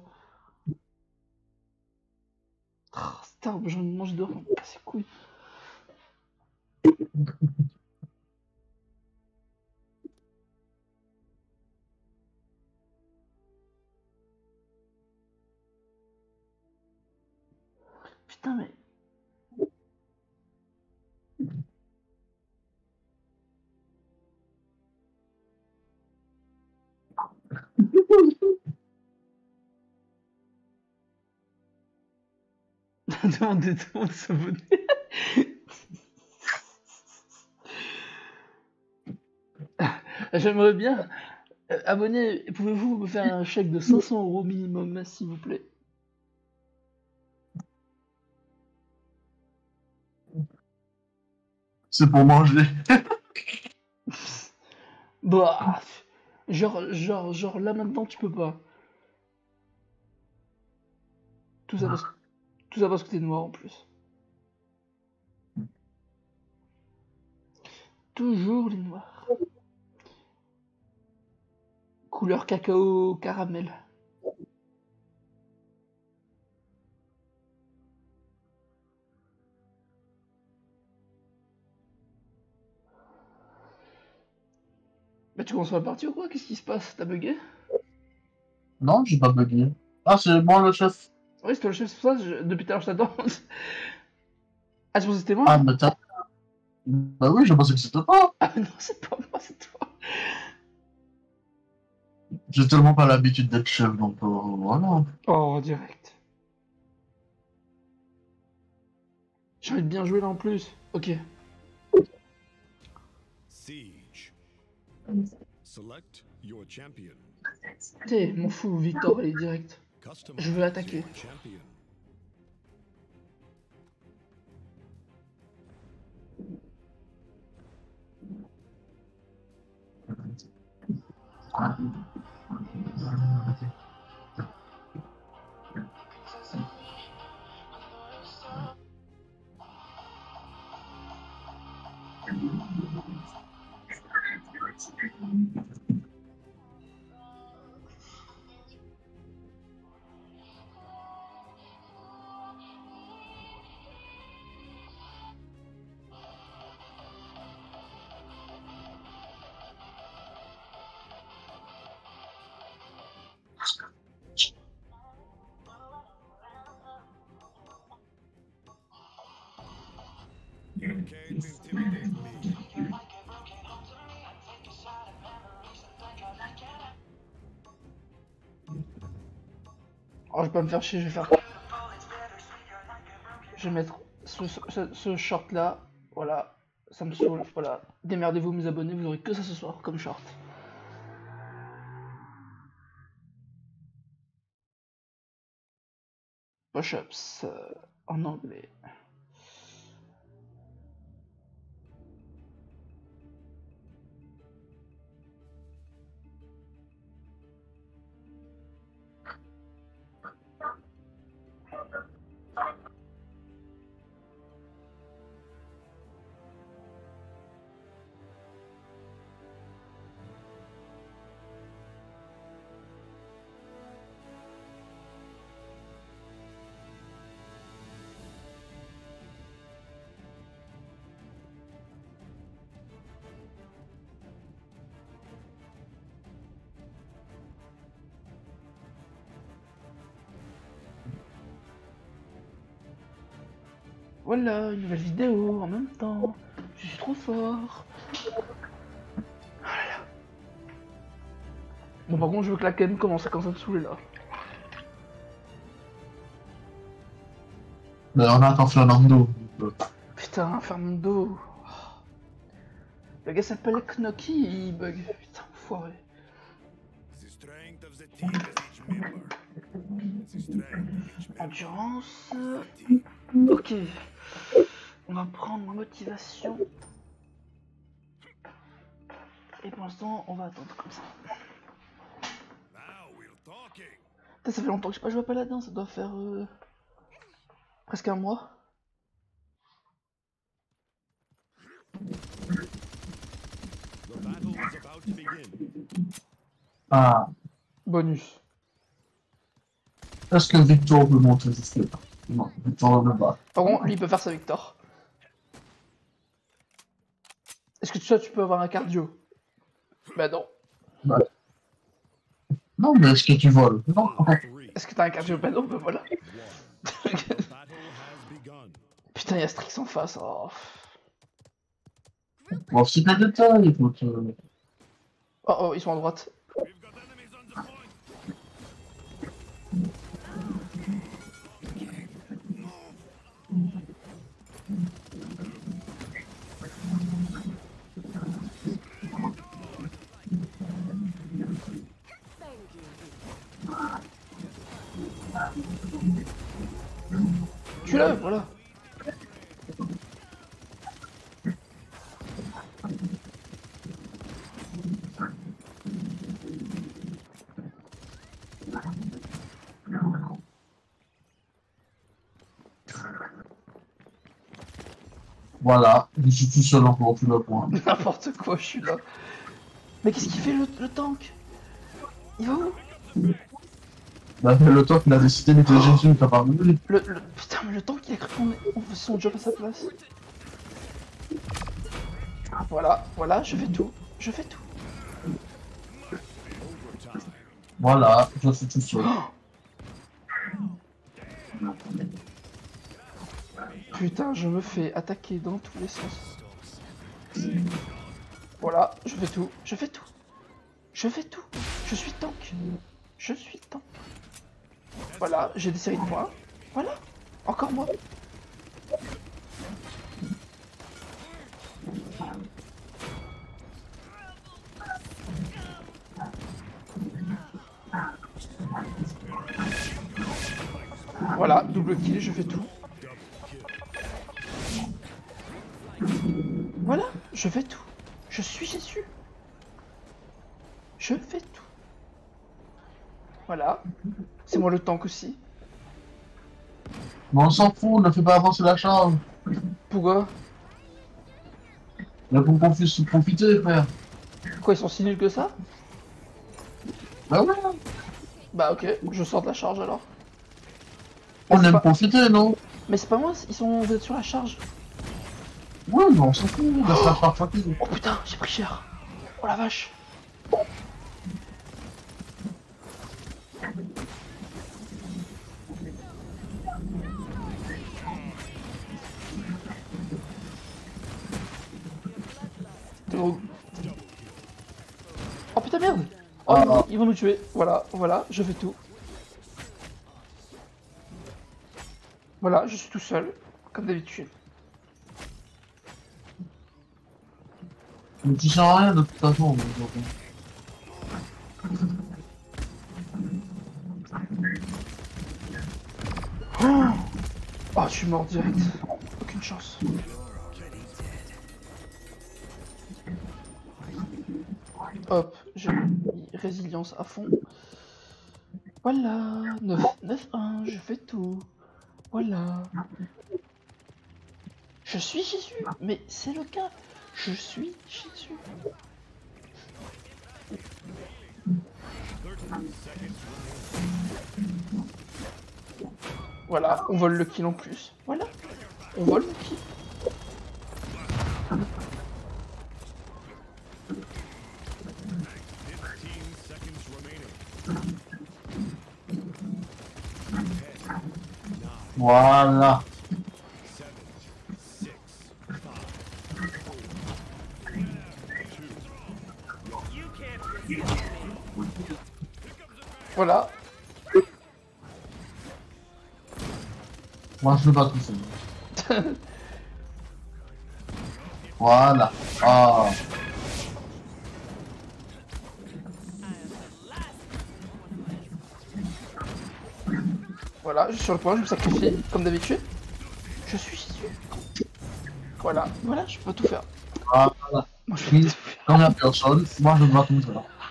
Ah, c'est tard, j'ai envie de manger dehors, ça me casse les couilles. Putain, mais. Demandez tout le monde de s'abonner. J'aimerais bien. Euh, abonner, pouvez-vous me faire un chèque de cinq cents euros minimum, s'il vous plaît? C'est pour manger. Bah. Genre, genre, genre, là maintenant, tu peux pas. Tout ça parce, tout ça parce que t'es noir en plus. Toujours les noirs. Couleur cacao caramel. Bah tu commences à partir ou quoi? Qu'est-ce qui se passe? T'as bugué? Non, j'ai pas bugué. Ah, c'est moi le chef. Oui, c'est toi le chef, c'est pour ça, je- depuis tout à l'heure je t'attends. Ah, je pensais que c'était moi? Ah, mais t'as. Bah oui, je pensais que c'était toi. Ah, mais non, c'est pas moi, c'est toi. J'ai tellement pas l'habitude d'être chef, donc euh, voilà. Oh, en direct. J'ai envie de bien jouer là en plus. Ok. Siege. Select your champion. T'es, m'en fous, Victor, allez, direct. Customize Je veux attaquer. your champion. You can't intimidate me. Oh, je vais pas me faire chier, je vais faire. Je vais mettre ce, ce, ce short là. Voilà. Ça me saoule. Voilà. Démerdez-vous, mes abonnés, vous aurez que ça ce soir comme short. Push-ups euh, en anglais. Voilà, une nouvelle vidéo en même temps. Je suis trop fort. Voilà. Bon, par contre, je veux que la cam commence à commencer à me saouler là. Mais on attend Fernando. Putain, Fernando. Le gars s'appelle Knocky et il bug. Putain, foiré. The strength of the team is each member. It's the strength of each member. Endurance. Team. Ok. On va prendre motivation. Et pour l'instant, on va attendre comme ça. Now we're talking. Putain, ça fait longtemps que je n'ai pas joué à Paladin, ça doit faire euh, presque un mois. The battle is about to begin. Ah, Bonus. est-ce que Victor peut monter ce pas? Non, Victor ne va pas. Par contre, lui il peut faire ça Victor. Est-ce que toi tu peux avoir un cardio? Bah non. Bah. Non, mais est-ce que tu voles? Non. Three, Est-ce que t'as un cardio? Bah non, bah voilà. one. The battle has Putain, il y a Strix en face. Oh, Bon, c'est pas de détail, écoute. euh, oh, oh, ils sont à droite. We've got enemies on the point. Tue-le, voilà. Voilà, je suis tout seul encore, tu le point. N'importe quoi, je suis là. Mais qu'est-ce qu'il fait le, le tank? Il va où? Bah, le temps qu'il a décidé de mettre Jésus, t'as pas vu. le, le- Putain, mais le tank, il a cru qu'on on faisait son job à sa place. Voilà, voilà, je fais tout. Je fais tout. Voilà, je suis tout seul. Putain, je me fais attaquer dans tous les sens. Voilà, je fais tout. Je fais tout. Je fais tout. Je suis tank. Je suis tank. Voilà, j'ai des séries de points. Voilà, encore moi. Voilà, double kill, je fais tout. Voilà, je fais tout. Je suis Jésus. Je fais tout. Voilà. C'est moi le tank aussi. Mais on s'en fout, ne fais pas avancer la charge. Pourquoi? Mais pour qu'on puisse profiter, frère. Quoi, ils sont si nuls que ça? Bah ouais, Bah ok, je sors de la charge alors. on Mais c'est aime pas- profiter, non? Mais c'est pas moi, ils sont vous êtes sur la charge. Ouais, mais on s'en fout, laisse la charge tranquille. Oh putain, j'ai pris cher. Oh la vache. T'es gros. Oh putain merde. Oh ils vont, ils vont nous tuer. Voilà, voilà, je fais tout. Voilà, je suis tout seul, comme d'habitude. Mais tu sers à rien de toute façon. donc, euh, Oh, je suis mort direct. Aucune chance. Hop, j'ai mis résilience à fond. Voilà, neuf, neuf, un, je fais tout. Voilà. Je suis Jésus, mais c'est le cas. Je suis Jésus. Voilà, on vole le kill en plus. Voilà, on vole le kill. fifteen seconds remaining. Voilà. Seven, six, five, four, two, Voilà. Moi, je le bats tout seul. Voilà. Ah. Voilà, je suis sur le point, je me sacrifie, comme d'habitude. Je suis Jésus. Voilà, voilà, je peux tout faire. Voilà. Moi, je peux tout faire. Quand il n'y a personne, moi, je le bats tout seul.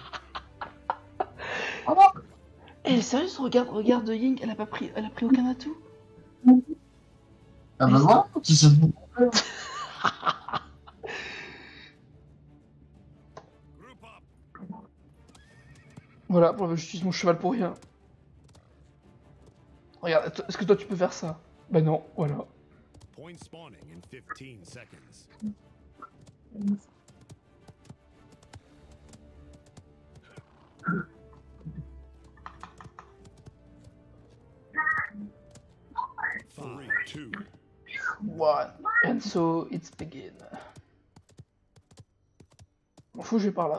Voilà. Eh, sérieux, regarde, regarde Ying, elle a pas pris, elle a pris aucun atout. Ah ben voilà, tu sais tout. group up. Voilà, bon, j'utilise mon cheval pour rien. Regarde, t- est-ce que toi tu peux faire ça? Bah non, voilà. Point spawning in fifteen seconds. Five, two, Waouh. one, and so it's begin. M'en fous, je vais par là.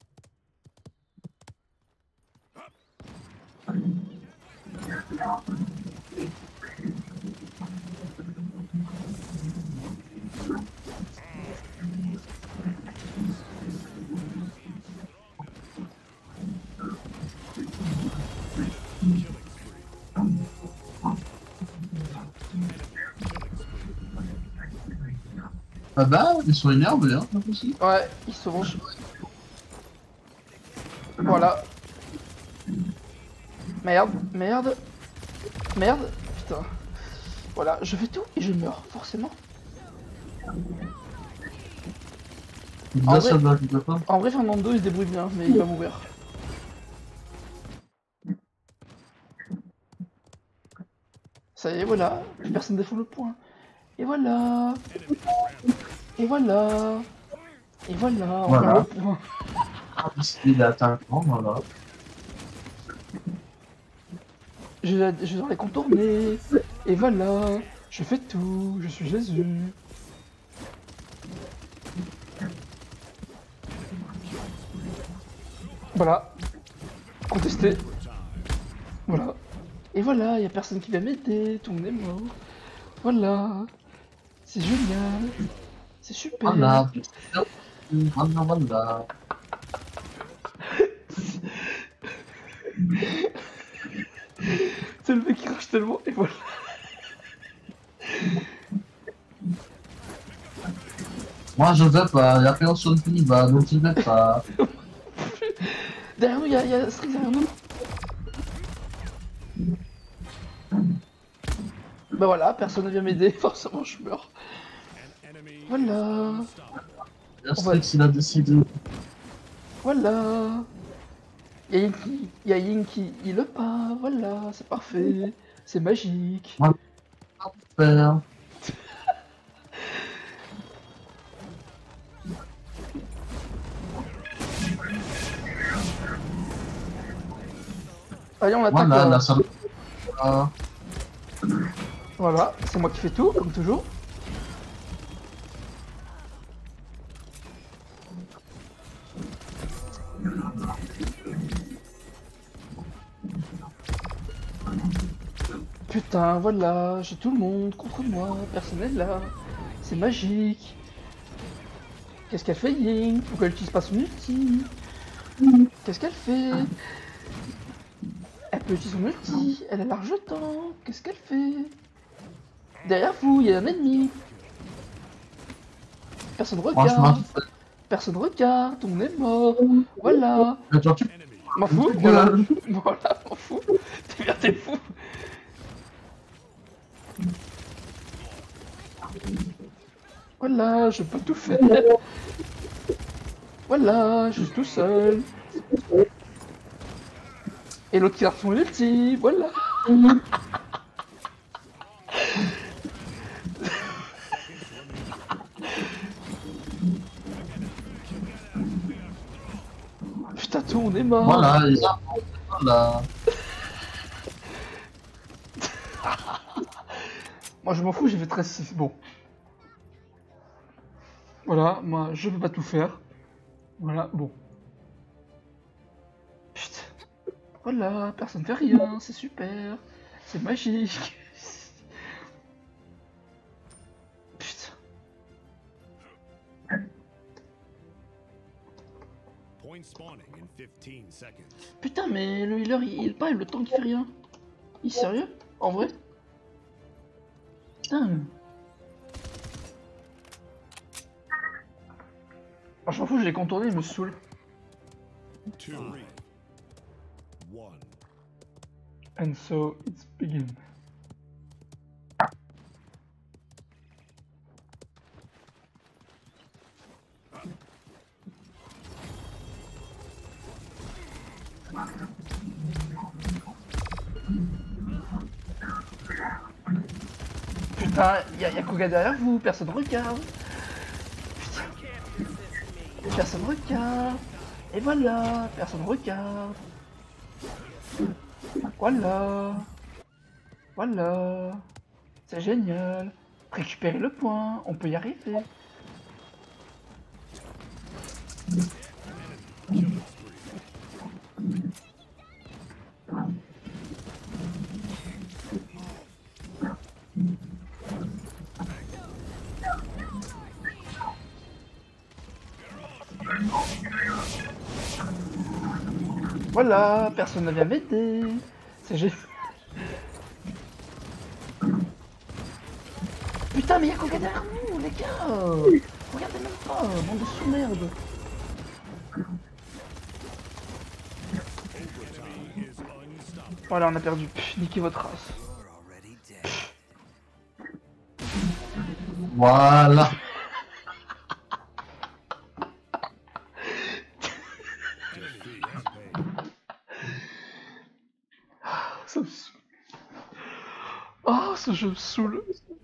Ah bah, ils sont énervés, hein, pas possible. Ouais, ils se vengent. Voilà. Merde, merde, merde, putain. Voilà, je fais tout et je meurs, forcément. Déjà, En ça vrai- va, tu peux pas. En vrai, Fernando, il se débrouille bien, mais il va mourir. Ça y est, voilà, plus personne défoule le point. Et voilà. Et voilà. Et voilà, on Voilà. perd le point. Il est attaquant, voilà. Je, vais- je vais les contourner. Et voilà, je fais tout, je suis Jésus. Voilà. Contesté. Voilà. Et voilà, y a personne qui va m'aider, tout le monde est mort. Voilà. C'est génial. C'est super. Voilà. Voilà, voilà. C'est le mec qui crache tellement, et voilà. Moi, je vais pas, y'a personne qui y va, donc je vais pas. Derrière nous, y'a y a Strix derrière nous. Bah voilà, personne ne vient m'aider, forcément je meurs. Voilà. Y'a Strix, il a décidé. Voilà. Y'a Ying qui, y'a Ying qui heal pas, voilà, c'est parfait. C'est magique. Faire. Allez, on attaque. Voilà, euh, la salle. Voilà. Voilà, c'est moi qui fais tout, comme toujours. Putain, voilà, j'ai tout le monde contre moi, personne n'est là. C'est magique. Qu'est-ce qu'elle fait, Ying? Pourquoi elle utilise pas son ulti? Qu'est-ce qu'elle fait? Elle peut utiliser son ulti, elle a large temps. Qu'est-ce qu'elle fait? Derrière vous, il y a un ennemi. Personne Franchement, regarde. tu fais. Personne regarde, on est mort. Voilà. Mais toi, tu M'en fous, Ouais. voilà. Voilà, m'en fous. T'es bien, t'es fou. Voilà, je peux tout faire. Voilà, je suis tout seul. Et l'autre qui a son ulti, voilà. Putain, tout, on est mort. Voilà, il y a. Voilà. Moi, je m'en fous, j'ai fait treize six, bon. Voilà, moi, je peux pas tout faire. Voilà, bon. Putain. Voilà, personne fait rien, c'est super. C'est magique. Putain. Point spawning in fifteen seconds. Putain, mais le healer, il heal pas, il le temps qu'il fait rien. Il est sérieux? En vrai? Putain. Ah, je m'en fous, je l'ai contourné, il me saoule. Two. One. And so it's begin. Putain, y'a y a Koga derrière vous, personne regarde. Putain. Personne regarde. Et voilà, personne regarde. Voilà. Voilà. C'est génial. Récupérer le point, on peut y arriver. Voilà, personne ne vient m'aider. C'est génial. Putain, mais y'a quoi derrière nous, les gars. Regardez même pas, bande de sous-merde. Voilà, on a perdu. Pff, niquez votre race. Voilà. Ça me saoule. Oh, ce jeu me saoule.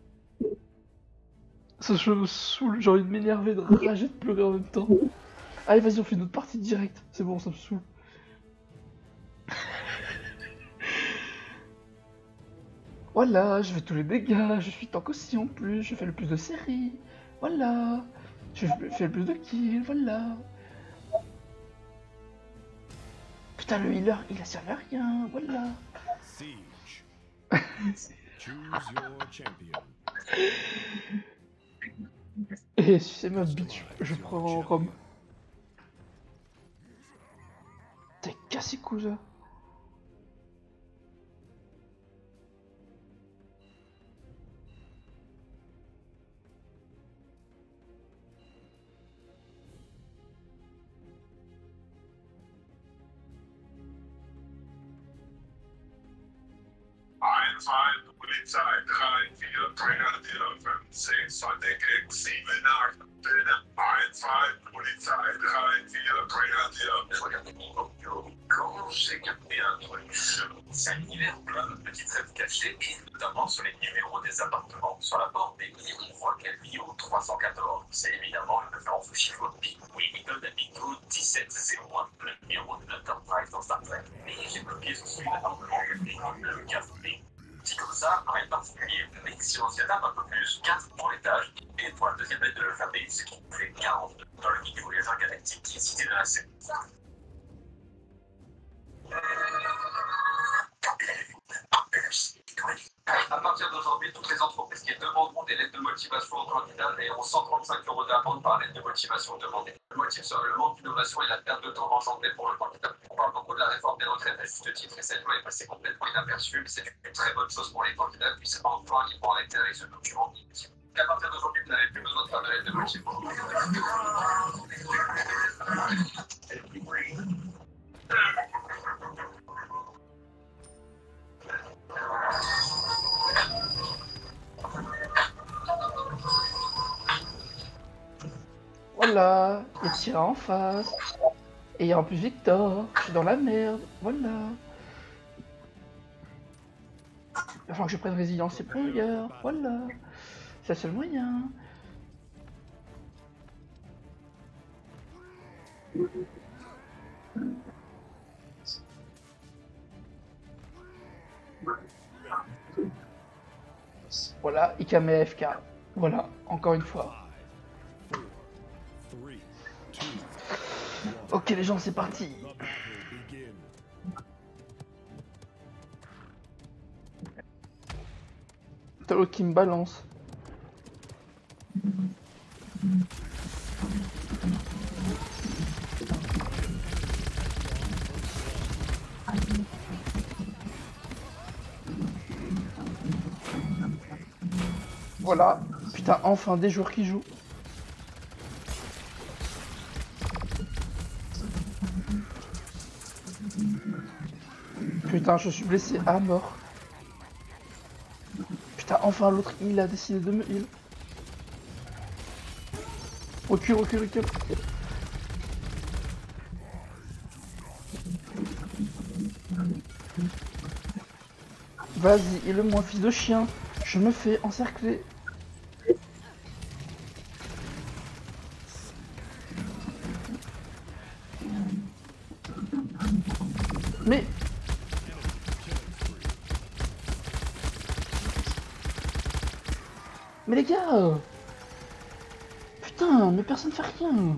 Ce jeu me saoule. J'ai envie de m'énerver, de rager, de pleurer en même temps. Allez, vas-y, on fait une autre partie directe. C'est bon, ça me saoule. Voilà, je fais tous les dégâts. Je suis tank aussi en plus. Je fais le plus de séries. Voilà. Je fais le plus de kills. Voilà. Putain, le healer, il a servi à rien. Voilà. Siege. Choose your champion. Et si c'est ma bitch, je prends Rome. T'es cassé cousin. eins, Polizei, drei, vier, Grenadier, fünf, sechs, Verdecke, sieben, acht, eins, Polizei, drei, vier, Grenadier. Regardez mon audio. Quand j'ai capté un truc chelou, c'est un univers plein de petites scènes cachées, et notamment sur les numéros des appartements. Sur la porte des livres, on voit qu'il y a le bio trois cent quatorze. C'est évidemment une référence au chiffre pi. Oui, il donne à Bingo dix-sept zéro un, le numéro de l'Enterprise dans Star Trek. Mais j'ai bloqué sur celui-là, le quatre B. Dit comme ça, rien de particulier, mais si on s'y attarde un peu plus, quatre pour l'étage, et pour la deuxième lettre de l'alphabet, ce qui fait quarante-deux dans le mini voyageur galactique qui est cité dans la scène. À partir d'aujourd'hui, toutes les entreprises qui demanderont des lettres de motivation aux candidats paieront cent trente-cinq euros d'amende par lettre de motivation demandée. Le motif sera le manque d'innovation et la perte de temps engendrée pour le candidat. On parle beaucoup de la réforme des retraites à juste titre et cette loi est passée complètement inaperçue, mais c'est une très bonne chose pour les candidats puissent enfin y prendre intérêt avec ce document inutile. À partir d'aujourd'hui, vous n'avez plus besoin de faire de lettre de motivation. Voilà, il y a Tyra en face. Et il y a en plus Victor. Je suis dans la merde. Voilà. Il va falloir que je prenne résilience et plongeur. Voilà. C'est le seul moyen. Voilà, Ikame A F K. Voilà, encore une fois. Ok les gens, c'est parti. T'as l'autre qui me balance. Voilà. Putain, enfin des joueurs qui jouent. Putain, je suis blessé à mort. Putain, enfin l'autre il a décidé de me heal. Recule, recule, recule. Vas-y, heal-moi, fils de chien. Je me fais encercler. Mais... Mais les gars! Putain, mais personne fait rien!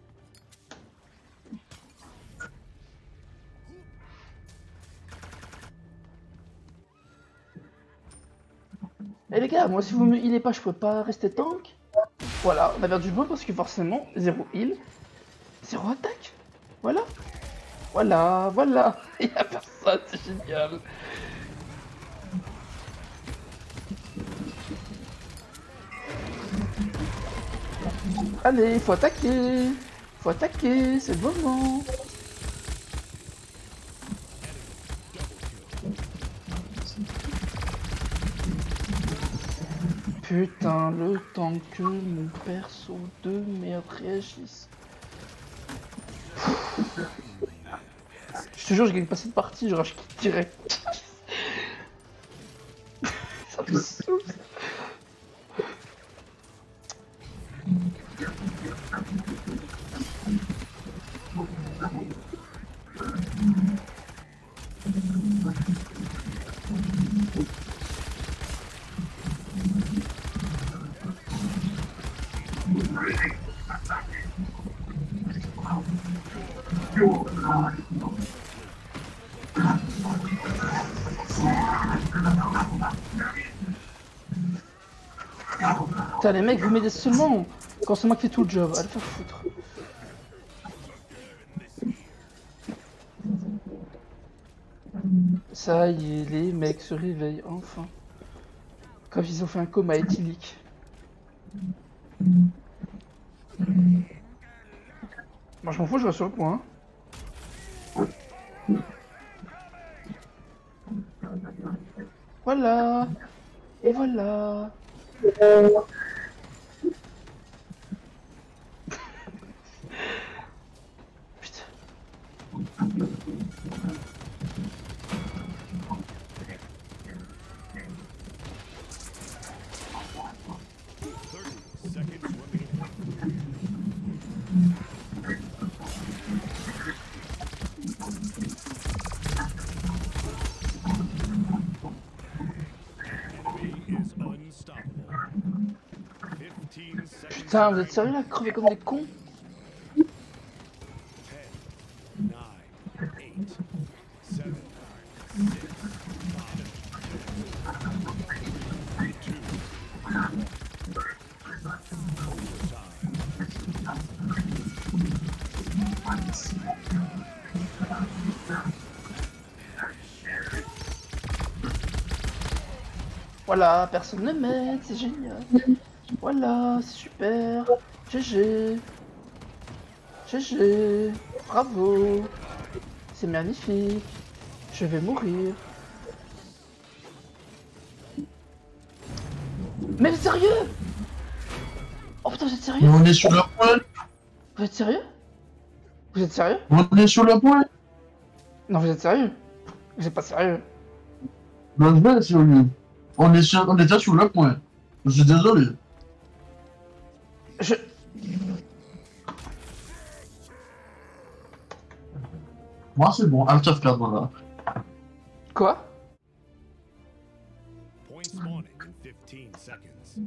Eh les gars, moi si vous me healez pas, je peux pas rester tank. Voilà, on a perdu le point parce que forcément, zéro heal, zéro attaque. Voilà. Voilà, voilà. Il y a personne, c'est génial. Allez, faut attaquer. Faut attaquer, c'est le moment. Putain, le temps que mon perso de merde réagisse. Je te jure, je gagne pas cette partie, je rage direct. Ça me saoule. Putain les mecs vous m'aidez seulement quand c'est moi qui fais tout le job, allez faire foutre. Ça y est, les mecs se réveillent enfin. Comme ils ont fait un coma éthylique. Moi je m'en fous, je reste sur le point. Voilà. Et voilà. Putain. Putain, vous êtes sérieux là, crever comme des cons? Voilà, personne ne m'aide, c'est génial. Voilà, c'est super. G G. G G. Bravo. C'est magnifique. Je vais mourir. Mais vous êtes sérieux? Oh putain, vous êtes sérieux? On est sur le point. Vous êtes sérieux? Vous êtes sérieux? On est sur le point. Non, vous êtes sérieux? Vous êtes pas sérieux? Non, je vais sur lui. On est sur, on est déjà sur le point. Je suis désolé. Je... Moi c'est bon, Alt F quatre voilà. Quoi? Point spawning in fifteen seconds.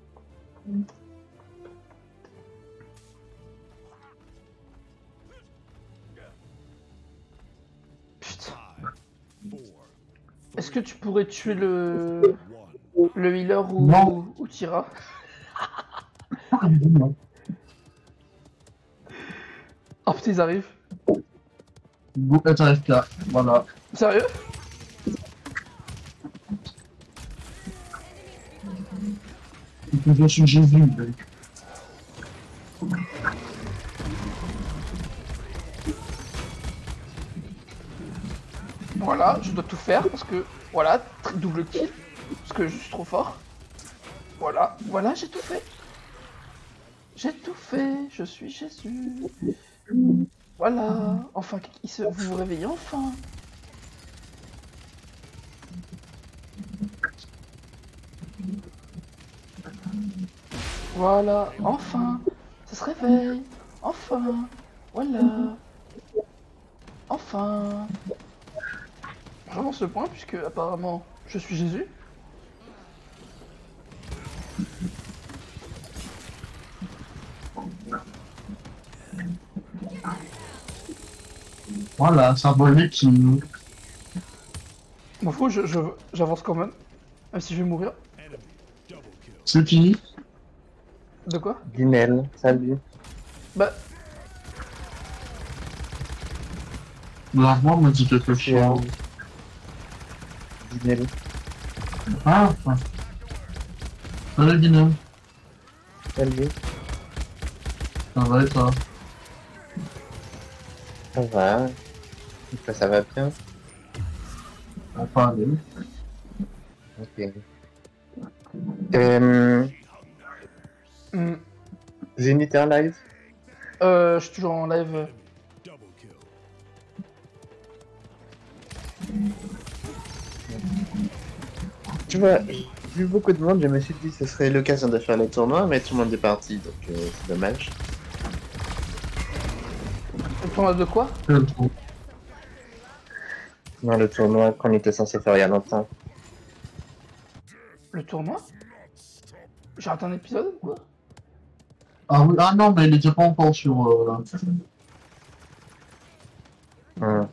Putain. Five, four, Est-ce que tu pourrais tuer le... one. le healer ou... Non. ou Tira? Oh putain, ils arrivent. Go Alt F quatre, voilà. Sérieux? Je suis Jésus, mec. Voilà, je dois tout faire parce que... Voilà, double kill. Parce que je suis trop fort. Voilà, voilà, j'ai tout fait. J'ai tout fait, je suis Jésus. Voilà, enfin, il se... vous vous réveillez enfin. Voilà, enfin, ça se réveille. Enfin, voilà. Enfin. J'avance le point puisque apparemment je suis Jésus. Voilà, ça vaut l'équipe. M'en fous, je, je- j'avance quand même. Même si je vais mourir. Enemy double kill. C'est qui? De quoi? Dinel, salut. Bah, La voix me dit quelque chose. Dinel. Ah, enfin. Salut Guinée. Salut. Ça va et toi? Ça va. Ça, ça va bien. On va aller. Ok. Euh, hmm, Zénith est en live? euh, je suis toujours en live. Double kill. Tu vois, j'ai vu beaucoup de monde, je me suis dit que ce serait l'occasion de faire le tournoi, mais tout le monde est parti, donc euh, c'est dommage. Le tournoi de quoi? Quel trou. Non, le tournoi qu'on était censé faire il y a longtemps. Le tournoi? J'ai raté un épisode ou quoi? Ah oui, ah non, mais il était pas encore sur... Euh... Hum.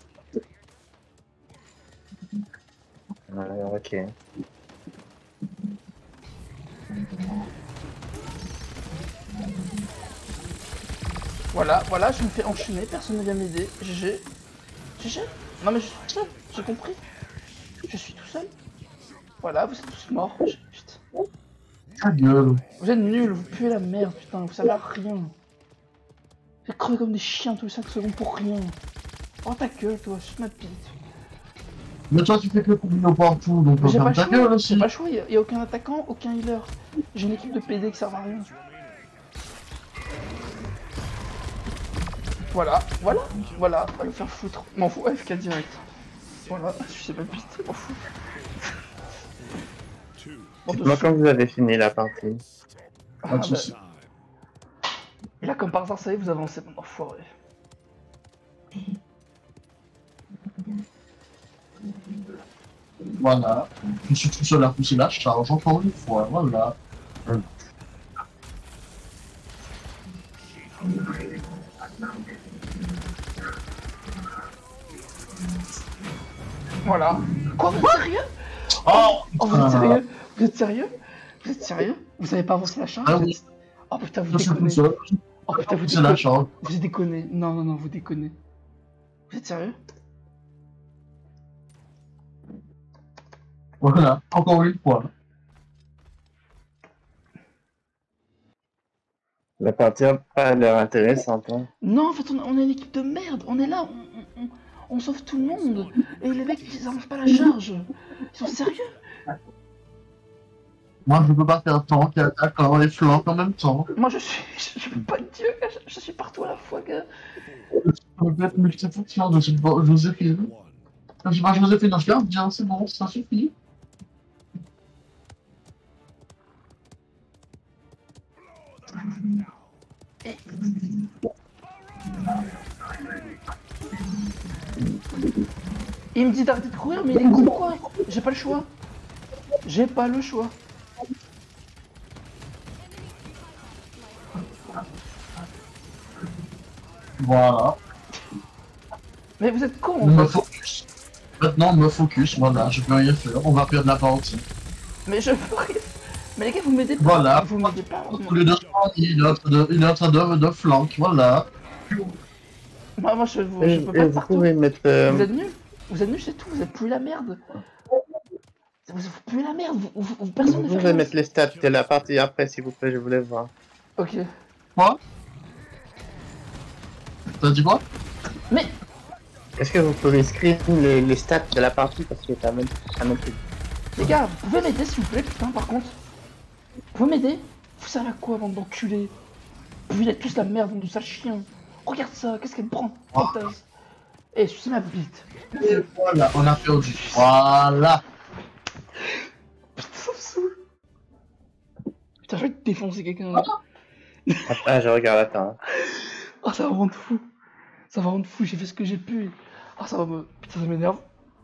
Alors, ok. Voilà, voilà, je me fais enchaîner, personne ne vient m'aider. G G. G G. Non mais je suis tout seul, j'ai compris. Je suis tout seul. Voilà, vous êtes tous morts. Ch- Chut. Ta gueule. Vous êtes nuls, vous puez la merde, putain, vous savez rien. Vous êtes crevés comme des chiens tous les cinq secondes pour rien. Oh ta gueule, toi, je ma bite. Mais toi, tu fais que le combiné partout, donc Mais j'ai pas ferme le ta gueule choix, j'ai aussi. pas le choix, y'a y a aucun attaquant, aucun healer. J'ai une équipe de P D qui sert à rien. Voilà, voilà, voilà, va le faire foutre. M'en fous, F K direct. Voilà, je sais pas piste, m'en fous. Two. Bon, de Dites-moi sou- quand vous avez fini la partie. Ah, Pas de bah, soucis. Time. et là, comme par hasard, ça y est, vous avancez, mon enfoiré. Voilà. Je suis tout seul à pousser la charge, encore une fois, voilà. Voilà. Quoi, vous êtes sérieux? Oh, Oh, vous êtes putain. sérieux? Vous êtes sérieux? Vous êtes sérieux? Vous savez pas avancer la charge? Ah vous oui. êtes- Oh putain, vous Je suis tout déconnez. seul. Oh putain, vous C'est la déconnez. charge. Vous déconnez. Non, non, non, vous déconnez. Vous êtes sérieux? Voilà, encore une fois. La partie a pas l'air intéressante, hein. Non, en fait, on, on est une équipe de merde. On est là, on, on, on- on sauve tout le monde. Et les mecs, ils avancent pas la charge. Ils sont sérieux? Moi, je peux pas faire tant qu'il y a attaquant et flanc en même temps. Moi, je suis, je, je suis pas Dieu, gars. Je, je suis partout à la fois, gars. Je peux être multifonction de cette Joséphine. One. Je suis pas Joséphine, je garde bien, c'est bon, ça suffit. Il me dit d'arrêter de courir, mais il est con quoi? J'ai pas le choix. J'ai pas le choix. Voilà. Mais vous êtes con On en me fait. focus. Maintenant, on me focus, voilà, je peux rien faire, on va perdre la partie. Mais je peux rien. Mais les gars, vous m'aidez pas. Voilà. Vous m'aidez pas. Au lieu de flanc, il est en train de, il est en train de, de flanc, voilà. Moi, moi je, vous, Et, je peux et pas être vous partout. pouvez mettre... euh, Vous êtes nuls. Vous êtes nuls, c'est tout. Vous êtes plus la merde. Vous, vous puez la merde. Vous, vous, vous- personne Vous ne fait pouvez rien. mettre les stats de la partie après, s'il vous plaît, je voulais voir. Ok. Quoi? T'as dit quoi? Mais Est-ce que vous pouvez screen les, les stats de la partie parce que t'as même, t'as même plus. les gars, vous pouvez m'aider s'il vous plaît, putain, par contre. Vous pouvez m'aider? Vous servez à quoi, bande d'enculés? Vous êtes tous la merde, bande de sales chiens. Regarde ça, qu'est-ce qu'elle prend? Fantasme. Eh, sucez ma bite. Et voilà, on a perdu. Voilà. Putain, ça me saoule. Putain, je vais te défoncer quelqu'un là. Ah, ah, je regarde, attends. Oh, ça va me rendre fou. Ça va me rendre fou, j'ai fait ce que j'ai pu. Oh, ça va me... Putain, ça m'énerve.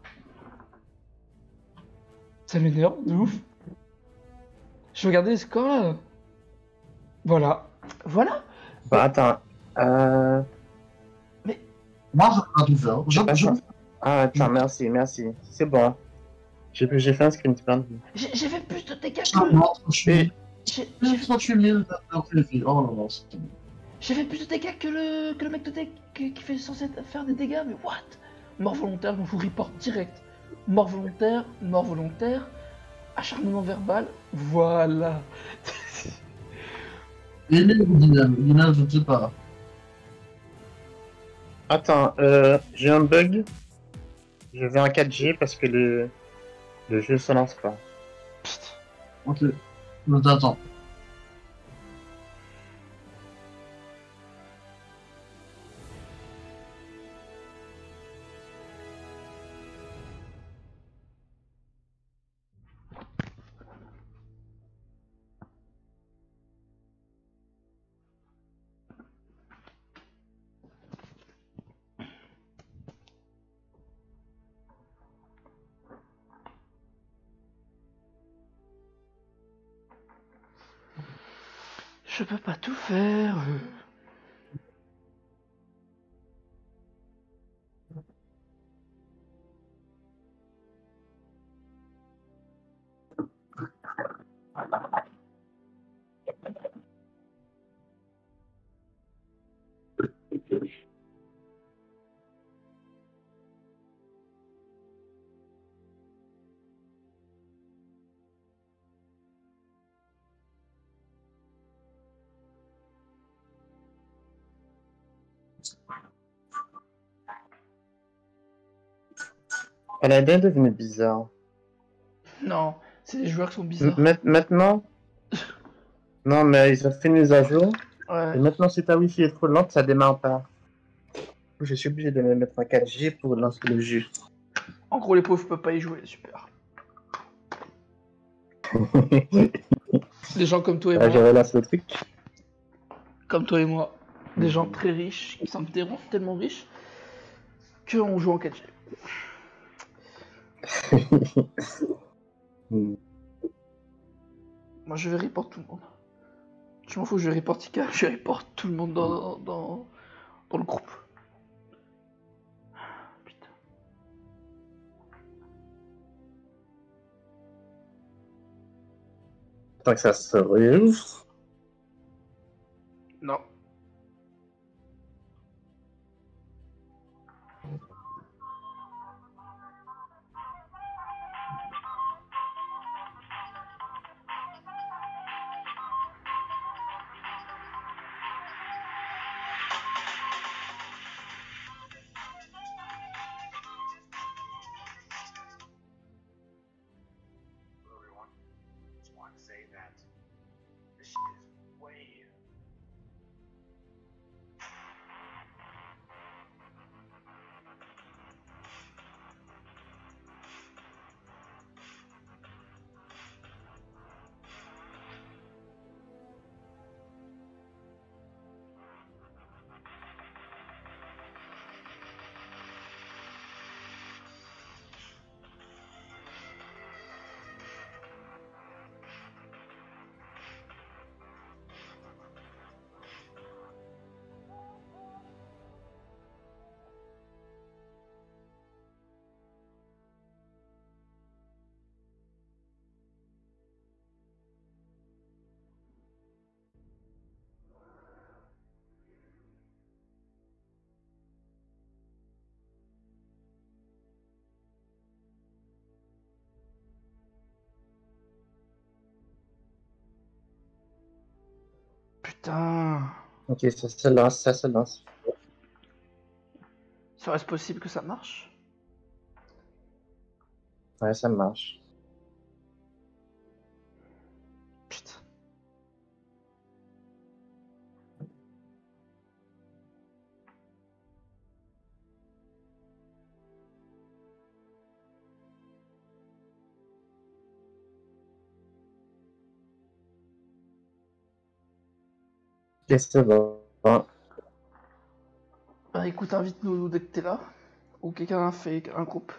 Ça m'énerve, de ouf. Je vais regarder les scores là. Voilà. Voilà. Bah, attends. Euh... Moi, je peux pas tout faire. Je, Pas je... ça. Ah, attends, merci, merci. C'est bon. J'ai j'ai fait un screen plan. J'ai j'ai fait plus de dégâts Ah, que. non, je suis... Et J'ai j'ai fait, trente-huit mille de filles. Oh là là, c'est... j'ai fait plus de dégâts que le, que le mec de deck qui, qui fait censé faire des dégâts, mais what? Mort volontaire, je vous report direct. Mort volontaire, mort volontaire, acharnement verbal, voilà. Emile ou Guinel? Guinel, je ne sais pas. attends, euh, j'ai un bug. Je vais en quatre G parce que le, le jeu se lance pas. Putain. Ok, je t'attends. Je peux pas tout faire. Elle est bien devenue bizarre. Non, c'est les joueurs qui sont M- bizarres. ma- maintenant, non, mais ils ont fait une mise à jour. Et Ouais. maintenant, si ta wifi est trop lente, ça démarre pas. Je suis obligé de me mettre en quatre G pour lancer le jeu. En gros, les pauvres peuvent pas y jouer, super. Des gens comme toi et Ah, moi, j'avais lancé le truc. comme toi et moi, des gens très riches, qui sont tellement tellement riches, qu'on joue en quatre G. Hmm. Moi, je vais report tout le monde. Je m'en fous, je vais report Tika, je vais report tout le monde dans, dans, dans le groupe. Putain. Tant que ça se réouvre. Non. Putain. Ok, ça se lance, ça se lance. Serait-ce possible que ça marche? Ouais, ça marche. Putain. Ok, c'est bon. Bon. Bah écoute, invite-nous dès que t'es là. Ou quelqu'un a fait un groupe.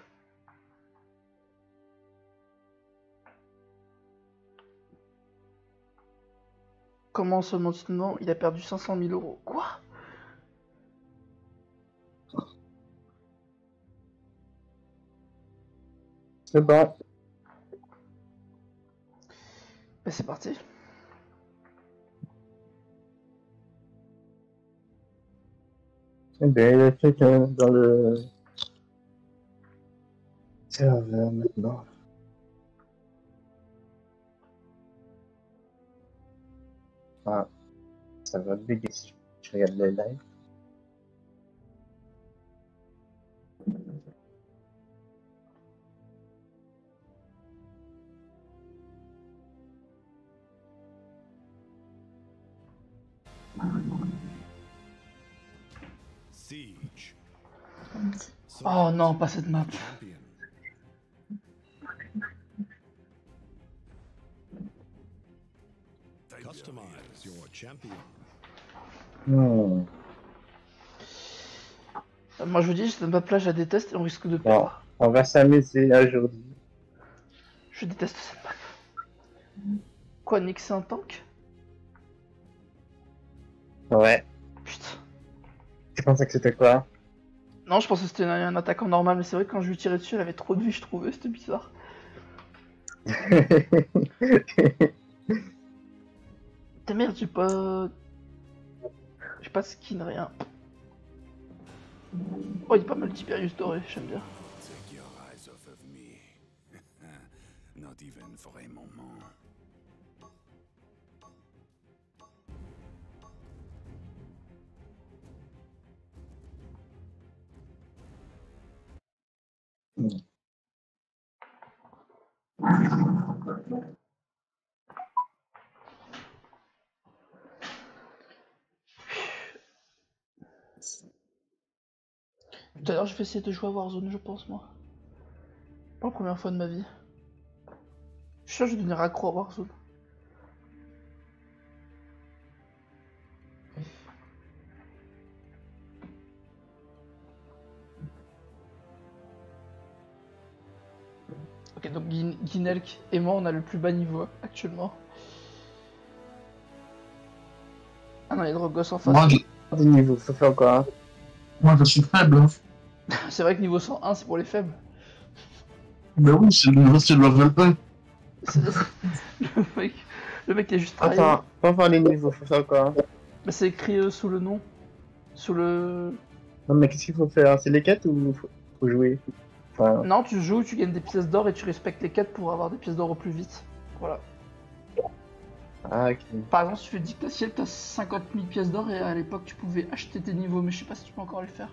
Comment seulement maintenant il a perdu cinq cent mille euros? Quoi? C'est bon. Ben, c'est parti. Eh ben, le truc euh, dans le serveur maintenant. Ah, ça va bugger si je regarde le live. Siege. Oh non, pas cette map. Champion. Customize your champion. Hmm. Moi je vous dis, cette map là, je la déteste et on risque de Bon, perdre. on va s'amuser aujourd'hui. Je déteste cette map. Quoi, Nick, c'est un tank? Ouais. Putain. Tu pensais que c'était quoi? Non, je pensais que c'était un, un attaquant normal, mais c'est vrai que quand je lui tirais dessus, elle avait trop de vie, je trouvais, c'était bizarre. T'es merde, j'ai pas... J'ai pas de skin, rien. Oh, il y a pas mal de Tiberius doré, j'aime bien. Take your eyes off of me. Not even for a moment. Tout à l'heure, je vais essayer de jouer à Warzone, je pense, moi. Pour la première fois de ma vie. Je suis sûr que je vais devenir accro à Warzone. Ok, donc Guin- Guinelk et moi, on a le plus bas niveau actuellement. Ah non, il y a Drogos en face. Moi, je, Du niveau, faut faire quoi? moi, je suis faible. Hein. C'est vrai que niveau cent un, c'est pour les faibles. Mais oui, c'est le, c'est le level un. C'est- le mec, le mec est juste travaillé. Attends, pour faire les niveaux, faut faire quoi? Bah, c'est écrit euh, sous le nom. Sous le... Non mais qu'est-ce qu'il faut faire? C'est les quêtes ou faut, faut jouer? Enfin, Non, tu joues, tu gagnes des pièces d'or et tu respectes les quêtes pour avoir des pièces d'or au plus vite. Voilà. ah ok. Par exemple, si tu fais dictatiel, t'as cinquante mille pièces d'or et à l'époque tu pouvais acheter tes niveaux, mais je sais pas si tu peux encore les faire.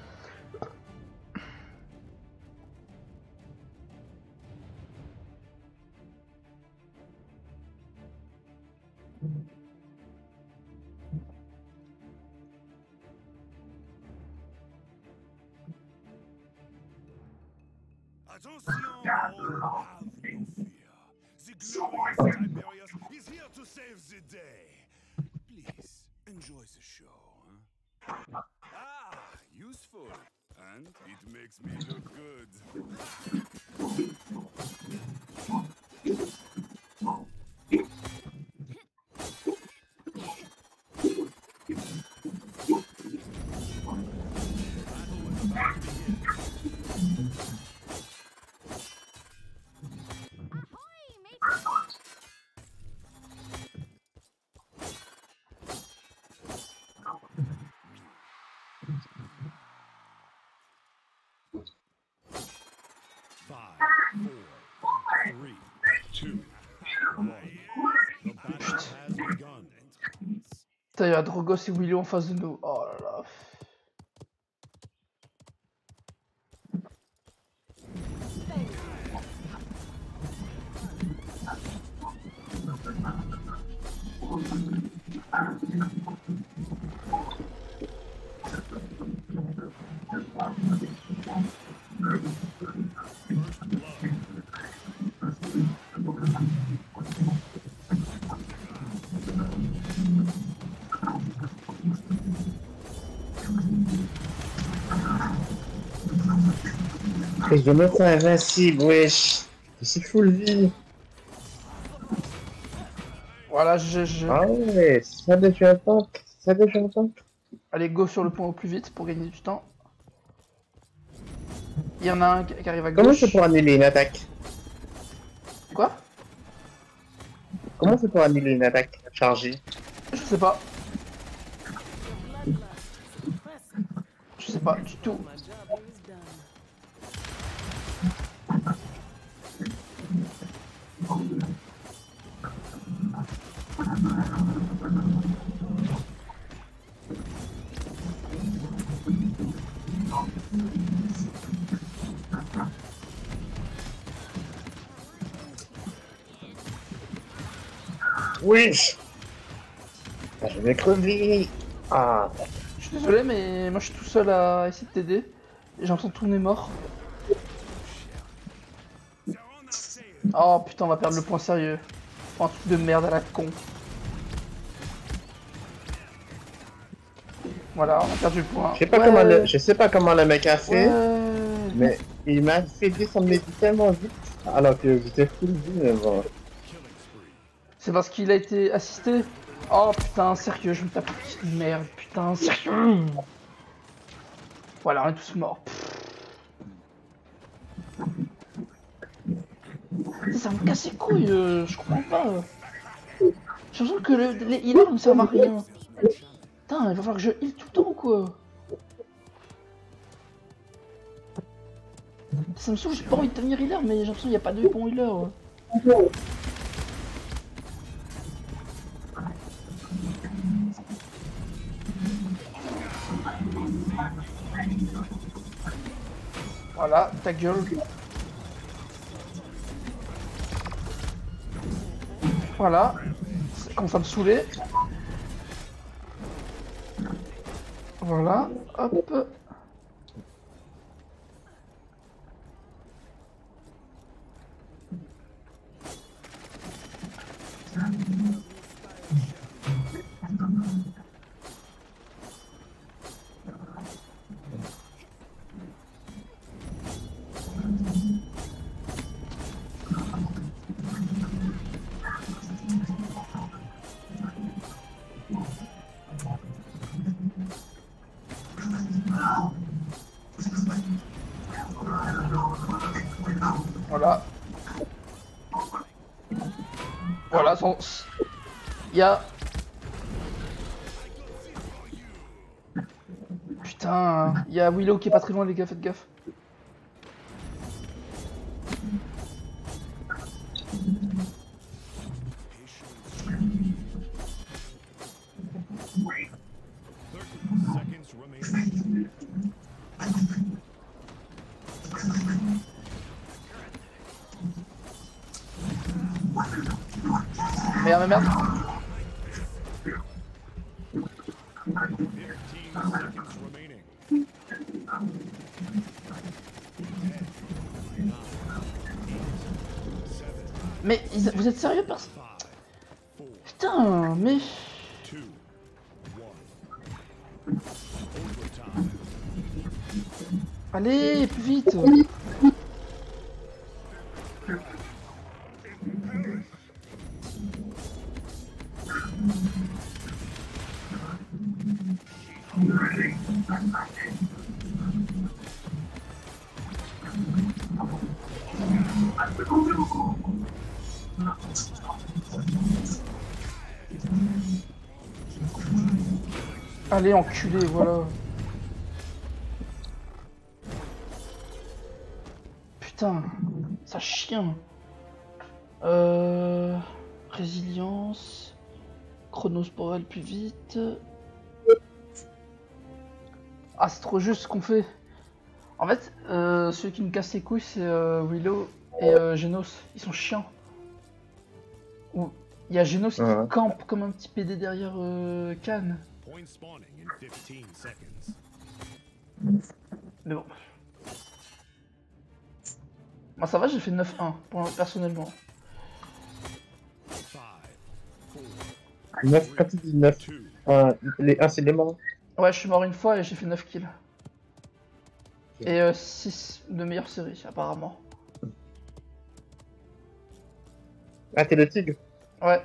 Attention! Have no fear. The glorious Tiberius is here to save the day. Please, enjoy the show, huh? Ah, useful. And it makes me look good. Five, four, three, two, one. The battle has begun. Putain, il y a Drogos et Willow en face de nous. Oh là là. Et je me fais invincible, wesh. C'est full vie. Voilà, je, je... Ah ouais, c'est ça déjà un tank. C'est ça déjà un tank. Allez, go sur le point au plus vite pour gagner du temps. Il y en a un qui qui arrive à Comment gauche. je peux annuler une attaque? Quoi? Comment c'est pour annuler une attaque chargée? Je sais pas. Je sais pas du tout. Oui. Ah, je vais crever. Ah. Je suis désolé, mais moi je suis tout seul à essayer de t'aider. J'ai l'impression que tout le monde est mort. Oh putain, on va perdre le point sérieux. Pour un truc de merde à la con. Voilà, on a perdu le point. Je sais pas Ouais. comment le, je sais pas comment le mec a fait, Ouais. mais il m'a fait descendre mes vies tellement vite, alors que j'étais full vie, mais bon. C'est parce qu'il a été assisté. Oh putain, sérieux, je me tape une merde, putain, sérieux. Voilà, on est tous morts. Ça me casse les couilles, euh, je comprends pas. J'ai l'impression que le, les healers ne servent à rien. Putain, il va falloir que je heal tout le temps ou quoi? Ça me saoule, j'ai pas envie de devenir healer, mais j'ai l'impression qu'il n'y a pas de bon healer. Ouais. Voilà, ta gueule. Voilà, ça commence à me saouler. Voilà, hop. Voilà. Voilà, son... Il y a... Putain, il y a Willow qui est pas très loin les gars, faites gaffe. Seconds remaining. Merde, merde. fifteen seconds remaining. Mais ils- vous êtes sérieux, personne? Five, four, Putain, mais... two, one. Overtime. Allez, plus vite. Allez, enculé, voilà. Putain, ça chien. Euh... Résilience. Chronos pour aller plus vite. Ah, c'est trop juste ce qu'on fait. En fait, euh, ceux qui me cassent les couilles, c'est euh, Willow et euh, Genos. Ils sont chiants. Ou il y a Genos qui Ouais. campe comme un petit P D derrière euh, Khan. Point spawning in fifteen seconds. Mais bon. Moi ça va, j'ai fait neuf un pour personnellement. Five, four, neuf, quand tu dis neuf, two, euh, les un c'est les morts. Ouais, je suis mort une fois et j'ai fait neuf kills. Et euh, six de meilleure série apparemment. Ah, t'es le tigre. Ouais.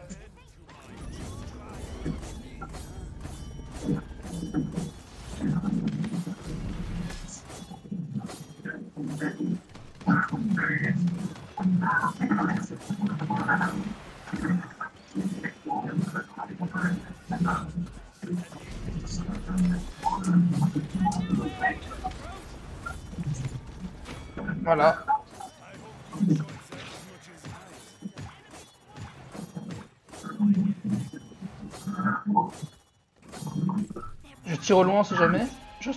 Voilà. Je tire au loin si jamais. Je...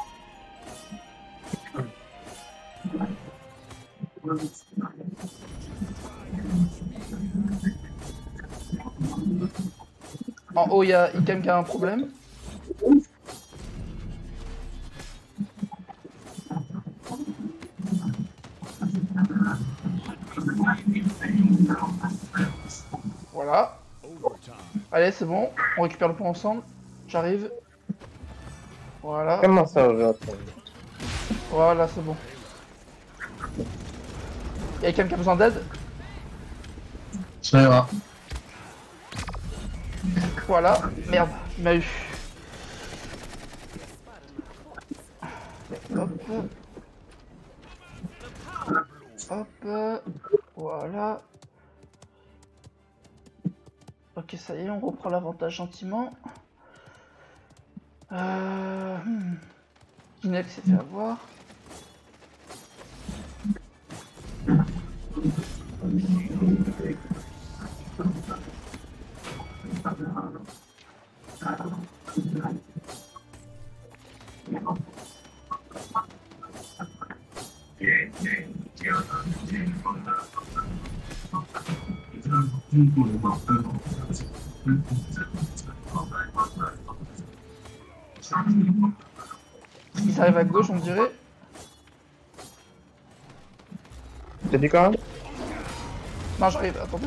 En haut, il y a Ikem qui a un problème. Voilà. Allez, c'est bon. On récupère le point ensemble. J'arrive. Voilà. Comment ça aujourd'hui? Voilà, c'est bon. Y'a quelqu'un qui a besoin d'aide? Ça ira. Voilà. Merde, il m'a eu. Hop. Hop. Voilà. Ok, ça y est, on reprend l'avantage gentiment. Euh... Hmm. Kinect s'est fait avoir. Ils arrivent à gauche, on dirait. T'as dit quoi? Non, j'arrive, attendez.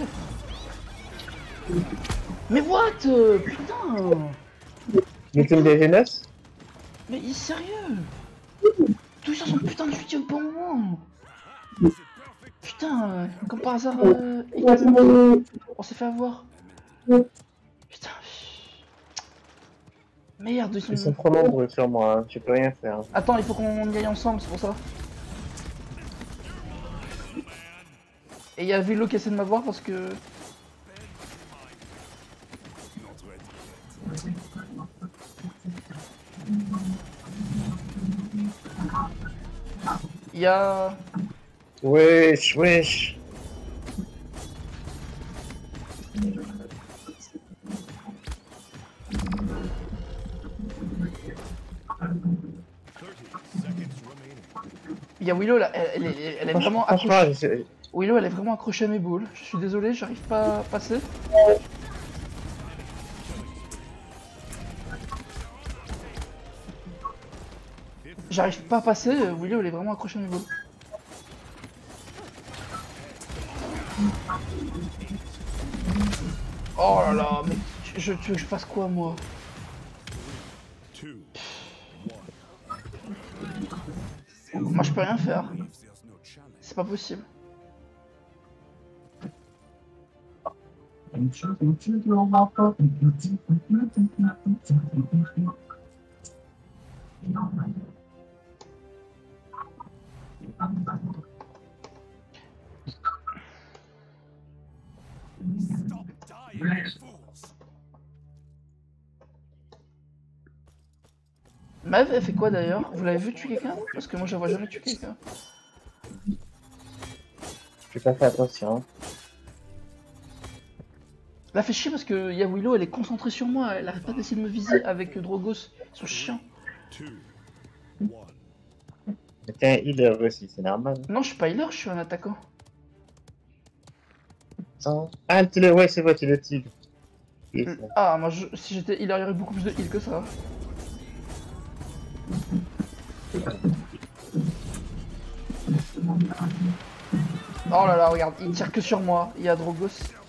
Mais what euh, putain. Victime des G N S? Mais il est sérieux. Tout ça son putain de huitième pour moi. Putain, euh, comme par hasard, euh, on s'est fait avoir. Putain. Merde, ils sont... Ils sont trop nombreux sur moi, hein. Je peux rien faire. Attends, il faut qu'on y aille ensemble, c'est pour ça. Et il y a Vilo qui essaie de m'avoir parce que... Il y a... Wesh, wesh. Il y a Willow là, elle, elle, est- elle est vraiment Franchement, accrochée. je- Willow elle est vraiment accrochée à mes boules. Je suis désolé, j'arrive pas à passer. J'arrive pas à passer, euh, Willow elle est vraiment accrochée à mes boules. Oh là là, mais tu, je, tu veux que je fasse quoi moi? Moi je peux rien faire. C'est pas possible. Stop dying, fools! Maeve elle fait quoi d'ailleurs? Vous l'avez vu tuer quelqu'un? Parce que moi je la vois jamais tuer quelqu'un. j'ai pas fait attention. Elle a fait chier parce que y a Willow elle est concentrée sur moi, elle arrête pas d'essayer de me viser avec Drogos, son chien. Two, one. Mais t'es un healer aussi, c'est normal. Non je suis pas healer, je suis un attaquant. Attends. Ah, tu le... ouais, c'est vrai, tu le tigre. Oui, Mm. c'est- Ah moi je... si j'étais healer il y aurait beaucoup plus de heal que ça. Oh là là regarde, il tire que sur moi, il y a Drogos.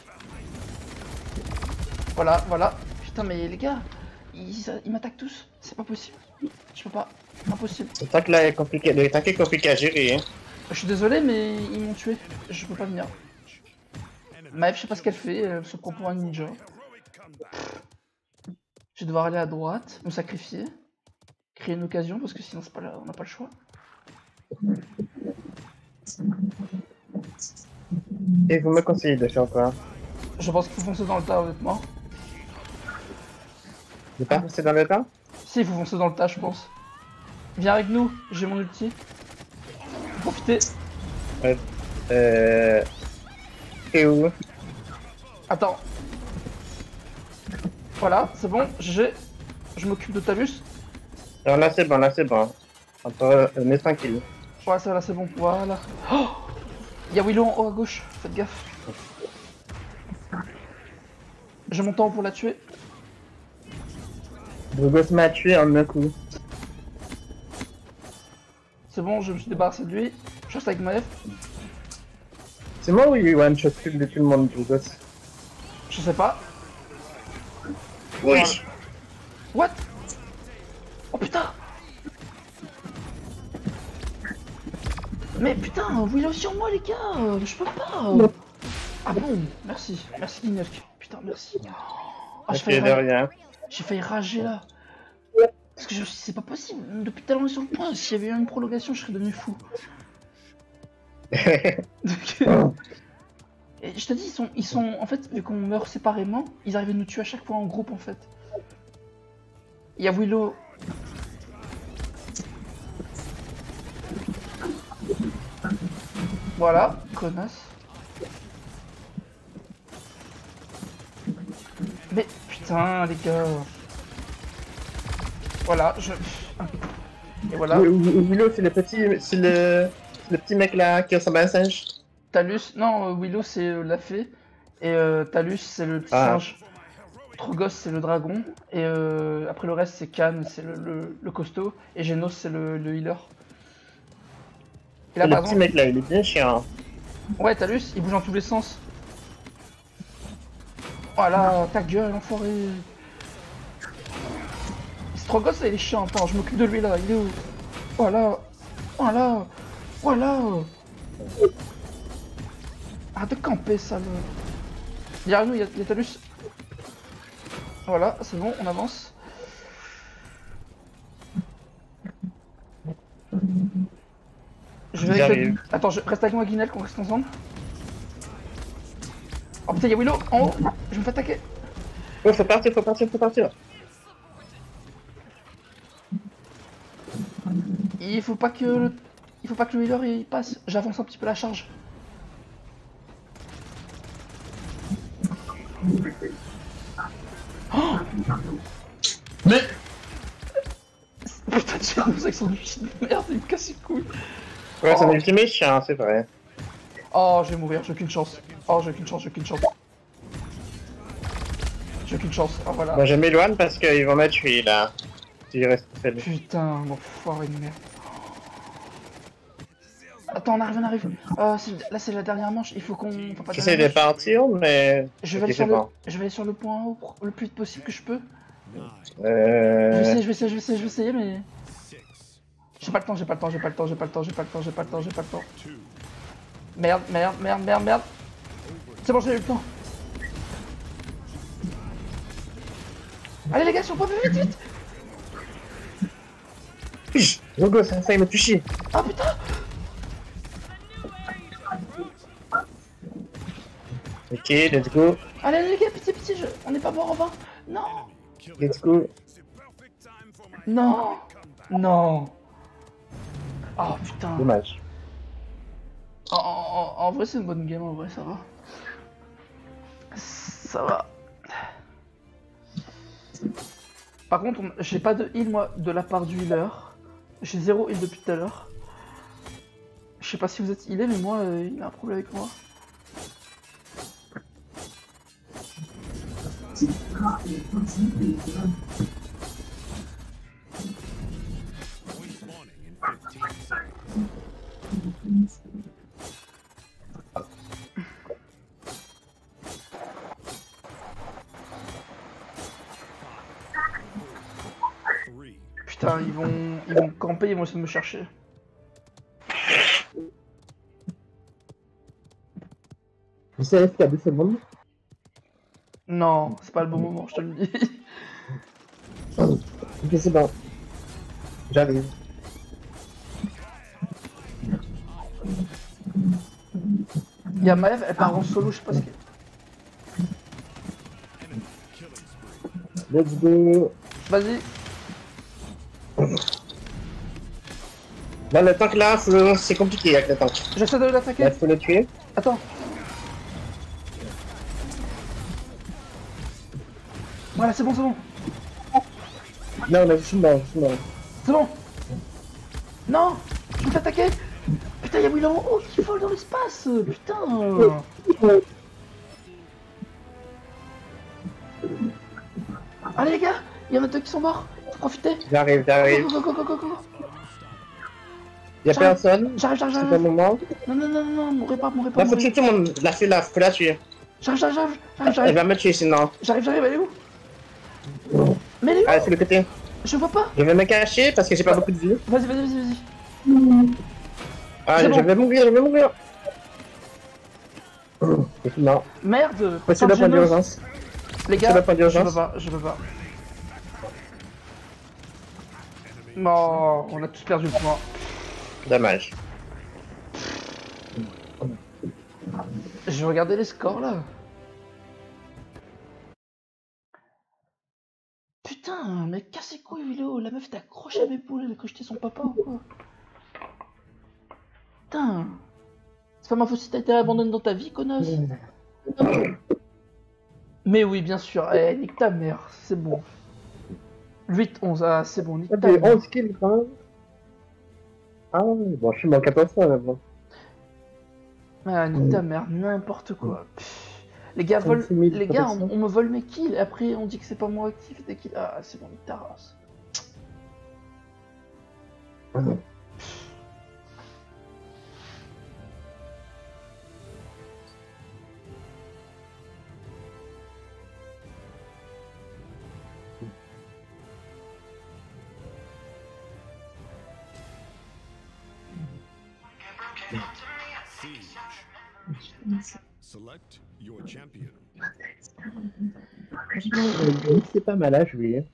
Voilà, voilà. Putain mais les gars, ils, ils m'attaquent tous, c'est pas possible. Je peux pas, impossible. Le tank là est compliqué, le tank est compliqué à gérer, hein. Je suis désolé mais ils m'ont tué, je peux pas venir. Maeve je sais pas ce qu'elle fait, elle se prend pour un ninja. Je vais devoir aller à droite, me sacrifier, créer une occasion parce que sinon c'est pas là, on n'a pas le choix. Et vous me conseillez de faire quoi? Je pense qu'il faut foncer dans le tas honnêtement. Je vais pas passer dans le tas? Si, il faut foncer dans le tas, je pense. Viens avec nous, j'ai mon ulti. Profitez. Euh... Et où? Attends. Voilà, c'est bon, j'ai. Je m'occupe de Talus. Non, là c'est bon, là c'est bon. On peut on est tranquille. Ouais, ça là, c'est bon, voilà. Oh, il y a Willow en haut à gauche, faites gaffe. J'ai mon temps pour la tuer. Drogos m'a tué en un coup. C'est bon, je me suis débarrassé de lui. Je reste avec Maef. C'est moi ou il one shot kill de tout le monde, Drogos? Je sais pas. Oui. What? Oh putain! Mais putain, Willow sur moi les gars, euh, je peux pas. euh. Ah bon, merci, merci Guignol. Putain, merci. Ah, j'ai Ok, failli, de ra- rien. j'ai failli rager là. Parce que je me suis dit, c'est pas possible, depuis tout à l'heure on est sur le point, s'il y avait eu une prolongation je serais devenu fou. Donc, euh, et je te dis, ils sont, ils sont, en fait, vu qu'on meurt séparément, ils arrivent à nous tuer à chaque fois en groupe en fait. Il y a Willow. Voilà, connasse. Mais putain, les gars. Voilà, je. Et voilà. Willow, c'est le petit, c'est le, c'est le petit mec là qui ressemble à un singe. Talus, non, euh, Willow c'est euh, la fée. Et euh, Talus c'est le petit Ah. singe. Trogos c'est le dragon. Et euh, après le reste c'est Khan, c'est le, le, le costaud. Et Genos c'est le, le healer. Et là Le par petit exemple. mec là, il est bien chiant. Ouais, Talus, il bouge dans tous les sens. Voilà, ta gueule, enfoiré. Strogos, il est chiant. Attends, je m'occupe de lui là. Il est où? Voilà. Voilà. Voilà. Arrête de camper, sale. Derrière nous, il y a, il y a Talus. Voilà, c'est bon, on avance. Je vais avec le... J'arrive. Attends, je... reste avec moi, Guinel, qu'on reste ensemble. Oh putain, il y a Willow en haut. Je me fais attaquer. Oh, faut partir, faut partir, faut partir. Il faut pas que le... Il faut pas que le healer il passe. J'avance un petit peu la charge. Oh Mais putain, tu as avec son ulti de merde, il me casse les couilles. Ouais, Oh. son ultime est chiant, c'est vrai. Oh, je vais mourir, j'ai aucune chance. Oh, j'ai aucune chance, j'ai aucune chance. J'ai aucune chance, ah voilà. Moi je m'éloigne parce qu'ils vont me tuer là. Si je reste seul. Putain, mon foiré de merde. Attends, on arrive, on arrive. Euh, c'est- là, c'est la dernière manche, il faut qu'on... Enfin, pas J'essaie de dernière manche. partir, mais. Je vais, Ok, aller c'est sur le... bon. je vais aller sur le point haut pour- le plus vite possible que je peux. Je vais Euh. essayer, je vais essayer, je vais essayer, je vais essayer, mais... J'ai pas le temps, j'ai pas le temps, j'ai pas le temps, j'ai pas le temps, j'ai pas le temps, j'ai pas le temps, j'ai pas le temps. Merde, merde, merde, merde, merde. C'est bon, j'ai eu le temps. Allez les gars, si on peut vite, vite. Piche, Zogo, ça, ça il m'a touché. Ah putain. Ok, let's go, Allez les gars, pitié, pitié, je... on n'est pas mort en vain. Non. let's go. Non. Non. Oh putain. Dommage. En, en- en vrai, c'est une bonne game, en vrai, ça va. Ça va. Par contre, on- j'ai pas de heal, moi, de la part du healer. J'ai zéro heal depuis tout à l'heure. Je sais pas si vous êtes healé, mais moi, euh, il a un problème avec moi. Respawning in fifteen seconds. Three. Putain, ils vont, ils vont camper, ils vont essayer de me chercher. Vous savez qu'il y a deux secondes? Non, c'est pas le bon moment, je te le dis. Ok, c'est bon. J'arrive. Il y a Maëv, elle part en solo, je sais pas ce qu'elle... Let's go. Vas-y. Là, le tank là, faut- c'est compliqué avec le tank. J'essaie de l'attaquer. Là, faut le tuer. Attends. Voilà, c'est bon, c'est bon. Non, mais je suis mort, je suis mort. C'est bon. Non, je me fais attaquer. Putain, y'a Willow en haut qui vole dans l'espace. Putain. Allez les gars, il y en a deux qui sont morts. Faut profiter. J'arrive, j'arrive. Go, go, go, go, go, go. Y'a J'arrive. personne. J'arrive, j'arrive, C'est pas le j'arrive. moment. Non, non, non, non, non, mourrez pas, mourrez pas. Là, faut mourrez tuer tout le monde. Là, c'est là, faut la tuer. J'arrive, j'arrive, j'arrive, j'arrive, Elle j'arrive, va me tuer sinon. j'arrive, j'arrive, elle est où? Mais elle est où? Allez, c'est le côté. Je vois pas. Je vais me cacher parce que j'ai pas beaucoup de vie. Vas-y, vas-y, vas-y, vas-y. Ah, C'est je bon. vais mourir, je vais mourir. Non, Merde. c'est tant le que point j'ai nos- d'urgence. Les C'est gars, le point je peux d'urgence. pas, je peux pas. Non, on a tous perdu le point. Dommage. Je vais regarder les scores là. Putain, mais casse les couilles, Willow. La meuf t'a accroché à mes poules, elle a cru que j'étais son papa ou quoi? Putain. C'est pas ma faute si t'as été abandonné dans ta vie, connasse. Mais oui, bien sûr. Eh, nique ta mère, c'est bon. huit onze, ah, c'est bon, nique ta J'ai mère. onze kills quand même. Ah, bon, je suis mort quatorze fois mais bon. Ah, nique ta mère, n'importe quoi. Pff. Les gars, vol... trente-six mille les gars on, protection. on me vole mes kills et après on dit que c'est pas moi qui fais des kills. Ah, c'est bon, nique ta race. Siege. Select your champion. C'est pas mal à jouer.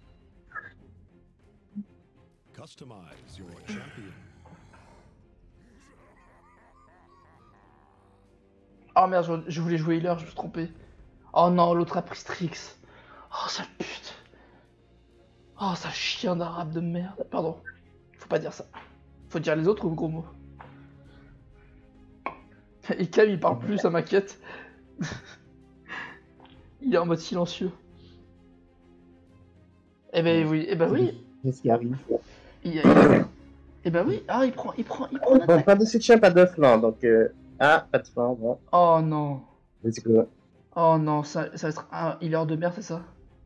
Customize your champion. Oh merde, je, je voulais jouer healer, je me suis trompé. Oh non, l'autre a pris Strix. Oh, sale pute. Oh, sale chien d'arabe de merde. Pardon, faut pas dire ça. Faut dire les autres ou gros mots. Et Cam il parle plus, ça m'inquiète. Il est en mode silencieux. Eh ben oui, eh ben oui. Qu'est-ce qui arrive? Il, il- Eh ben oui, ah il prend, il prend, il prend Bon, l'attaque. pas de soutien, pas de flanc, donc... Euh... Ah, pas de flanc, bon. Oh non, Let's go. oh non, ça, ça va être un healer de merde, c'est ça?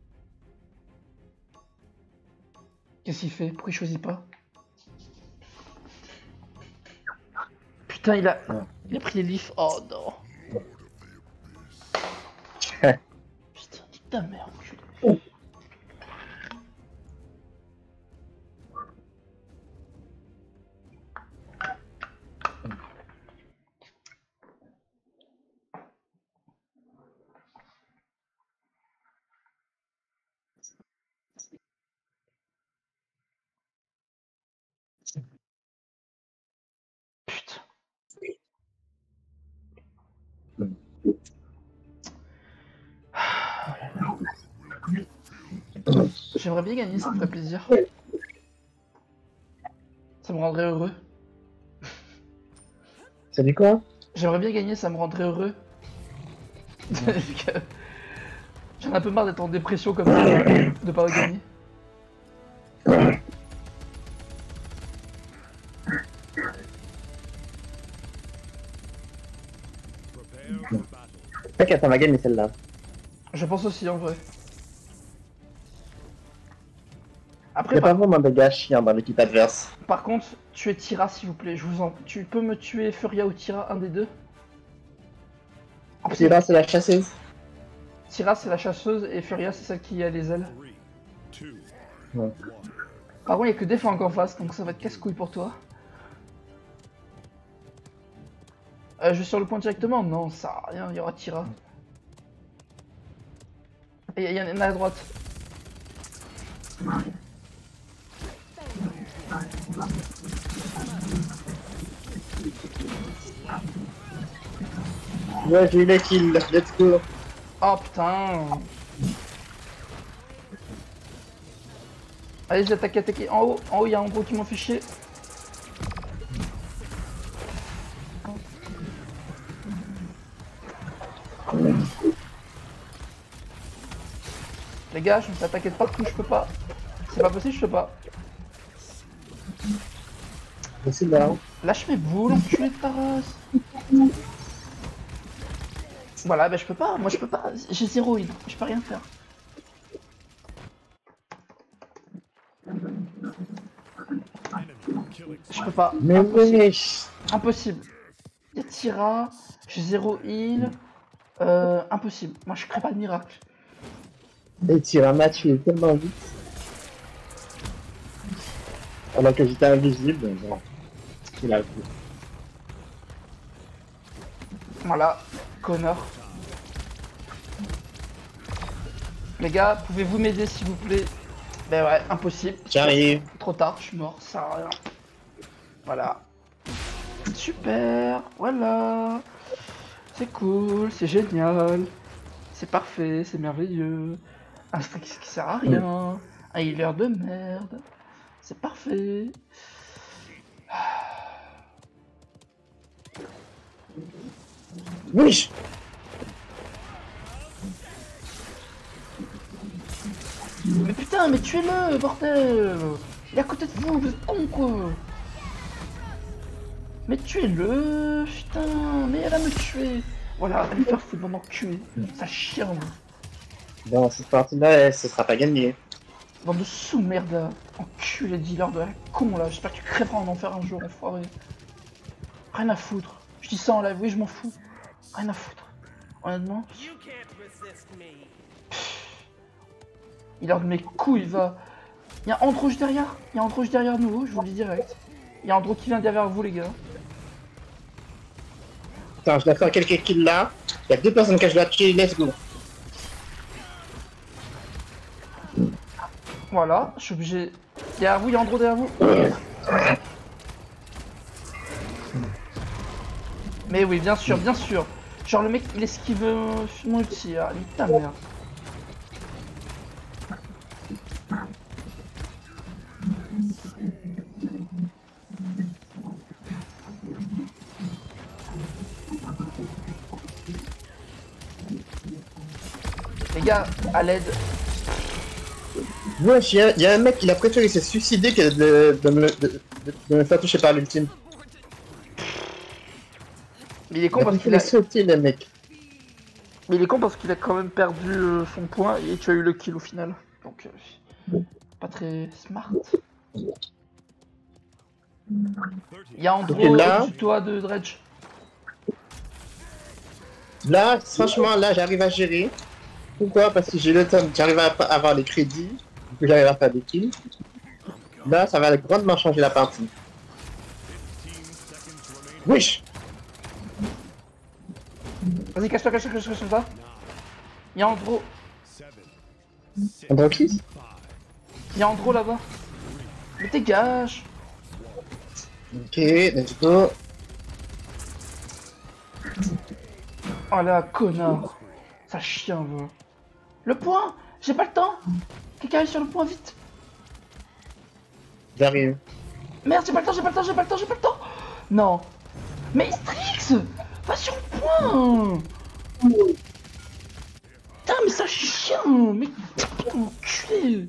Qu'est-ce qu'il fait? Pourquoi il choisit pas? Putain, il a, il a pris les leafs. Oh non. Putain, nique ta mère, enculé. Putain. J'aimerais bien gagner, ça me ferait plaisir. Ça me rendrait heureux. Ça dit quoi? J'aimerais bien gagner, ça me rendrait heureux. J'en ai un peu marre d'être en dépression comme ça, de pas gagner. Prepare for battle. T'inquiète, on va gagner celle-là. Je pense aussi en vrai. Il Après, n'y a pas par, vraiment de gars chiants dans l'équipe adverse. par contre, tuez Tira s'il vous plaît. Je vous en... Tu peux me tuer Furia ou Tira, un des deux? En plus, C'est là, c'est la chasseuse. Tira c'est la chasseuse et Furia c'est celle qui a les ailes. Three, two, Ouais. one. Par contre, il y a que des flancs en face, donc ça va être casse-couille pour toi. Euh, je vais sur le point directement? Non, ça sert à rien, il y aura Tira. Et il y en a à droite. Ouais, j'ai eu les kills, let's go. Oh putain. Allez, j'attaque, attaquer. En haut, en haut, il y a un gros qui m'en fait chier. Les gars, je me fais attaquer de partout, je peux pas. C'est pas possible, je peux pas. C'est là. Lâche mes boules, enculé de ta race. Voilà, bah je peux pas, moi je peux pas. J'ai zéro heal, je peux rien faire. Je peux pas. Mais Impossible. oui. Impossible. Il y a Tira, j'ai zéro heal. Euh, impossible. Moi je crée pas de miracle. Et Tira m'a tué tellement vite. Alors que j'étais invisible, bon. Il a vu. Voilà, connard. Les gars, pouvez-vous m'aider s'il vous plaît? Ben ouais, impossible. J'arrive. Trop tard, je suis mort, ça sert à rien. Voilà. Super, voilà. C'est cool, c'est génial. C'est parfait, c'est merveilleux. Un strict qui sert à rien. Un healer de merde. C'est parfait. Oui. Mais putain, mais tuez-le, bordel! Il est à côté de vous, vous êtes con quoi! Mais tuez-le, putain, mais elle va me tuer! Voilà, allez faire foutre mon enculé, ça chien! Bon, cette partie-là, ce sera pas gagné. Bande de sous-merde, enculé dealer de la con là, j'espère que tu crèveras en enfer un jour, enfoiré. Rien à foutre, je dis ça en live, oui je m'en fous. Rien à foutre, honnêtement. Il a de mes couilles, il va. Il y a Androge derrière, il y a Androge derrière nous, je vous le dis direct. Il y a Androge qui vient derrière vous les gars. Attends, je dois faire quelques kills là. Il y a deux personnes que je dois tuer, let's go. Voilà, je suis obligé. Derrière vous, il y a Androge derrière vous. Mais oui, bien sûr, bien sûr. Genre le mec il esquive mon ulti, ah, nique ta merde. Les gars, à l'aide. Wesh, il y, y a un mec qui a préféré se suicider que de, de, me, de, de, de me faire toucher par l'ultime. Mais il est con Il a parce qu'il préféré a... sauter le mec. Mais il est con parce qu'il a quand même perdu euh, son point et tu as eu le kill au final. Donc, euh, pas très smart. Il y a Andro là, au-dessus de toi de Dredge. Là, franchement, là, j'arrive à gérer. Pourquoi? Parce que j'ai le temps, j'arrive à avoir les crédits, du coup j'arrive à faire des kills. Là, ça va grandement changer la partie. Wesh! Vas-y, cache-toi, cache-toi, cache-toi, cache-toi. Il y a Andro. Andro qui? Il y a Andro là-bas. Mais dégage. Ok, let's go. Oh là, connard. Ça chien, va. Le point. J'ai pas le temps. Quelqu'un arrive sur le point, vite. J'arrive. Merde, j'ai pas le temps, j'ai pas le temps, j'ai pas le temps, j'ai pas le temps. Non. Mais Strix, va sur le point. Putain, mais ça chien. Mais putain, enculé.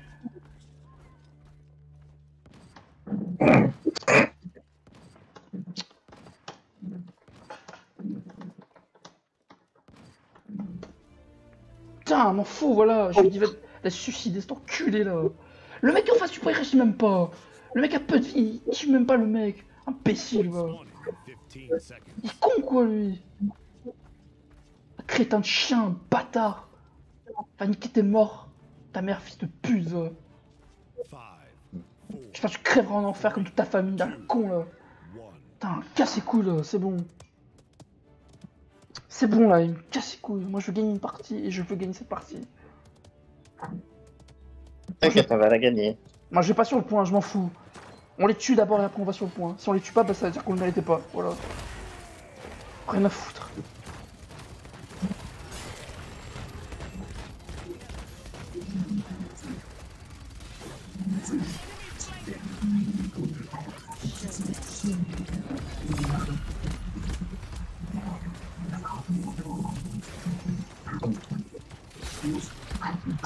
Putain, m'en fous, voilà. Je lui dis, va la suicider, cet enculé là. Le mec en face, tu pourrais réagir même pas. Le mec a peu de vie, il tue même pas le mec. Imbécile, va. Il est con quoi, lui. Crétin de chien, bâtard. Va niquer tes morts. Ta mère, fils de pute, va. J'espère que tu crèveras en enfer comme toute ta famille, d'un con là. Putain, casse les couilles là, c'est bon. C'est bon là, il me casse les couilles. Moi je veux gagner une partie et je veux gagner cette partie. T'inquiète, on va la gagner. Moi je vais pas sur le point, je m'en fous. On les tue d'abord et après on va sur le point. Si on les tue pas, bah ça veut dire qu'on ne méritait pas. Voilà. Rien à foutre.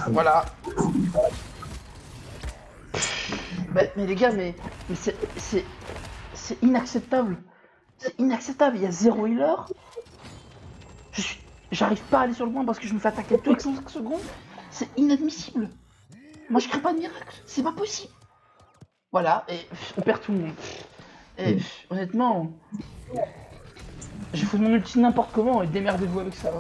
Voilà. Bah, mais les gars, mais, mais c'est, c'est, c'est inacceptable. C'est inacceptable. Il y a zéro healer. Je suis, j'arrive pas à aller sur le point parce que je me fais attaquer toutes les cinq secondes. C'est inadmissible. Moi, je crée pas de miracle. C'est pas possible. Voilà, et pff, on perd tout le monde. Et pff, honnêtement, j'ai fait mon ulti n'importe comment et démerdez-vous avec ça. Hein.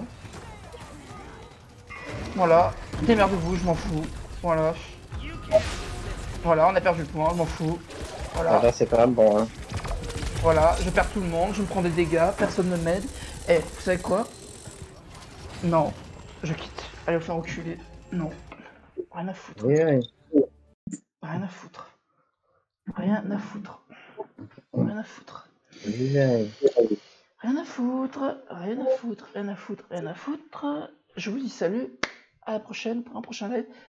Voilà, démerdez-vous, je m'en fous. Voilà. Voilà, on a perdu le point, je m'en fous. Voilà. Ah, là, c'est quand même bon, hein. Voilà, je perds tout le monde, je me prends des dégâts, personne ne m'aide. Eh, vous savez quoi? Non, je quitte. Allez vous faire enculer. Non. Rien à foutre. Oui, oui. Rien à foutre. Rien à foutre. Rien à foutre. Oui, oui. Rien à foutre. Rien à foutre. Rien à foutre. Rien à foutre. Je vous dis salut. À la prochaine pour un prochain live.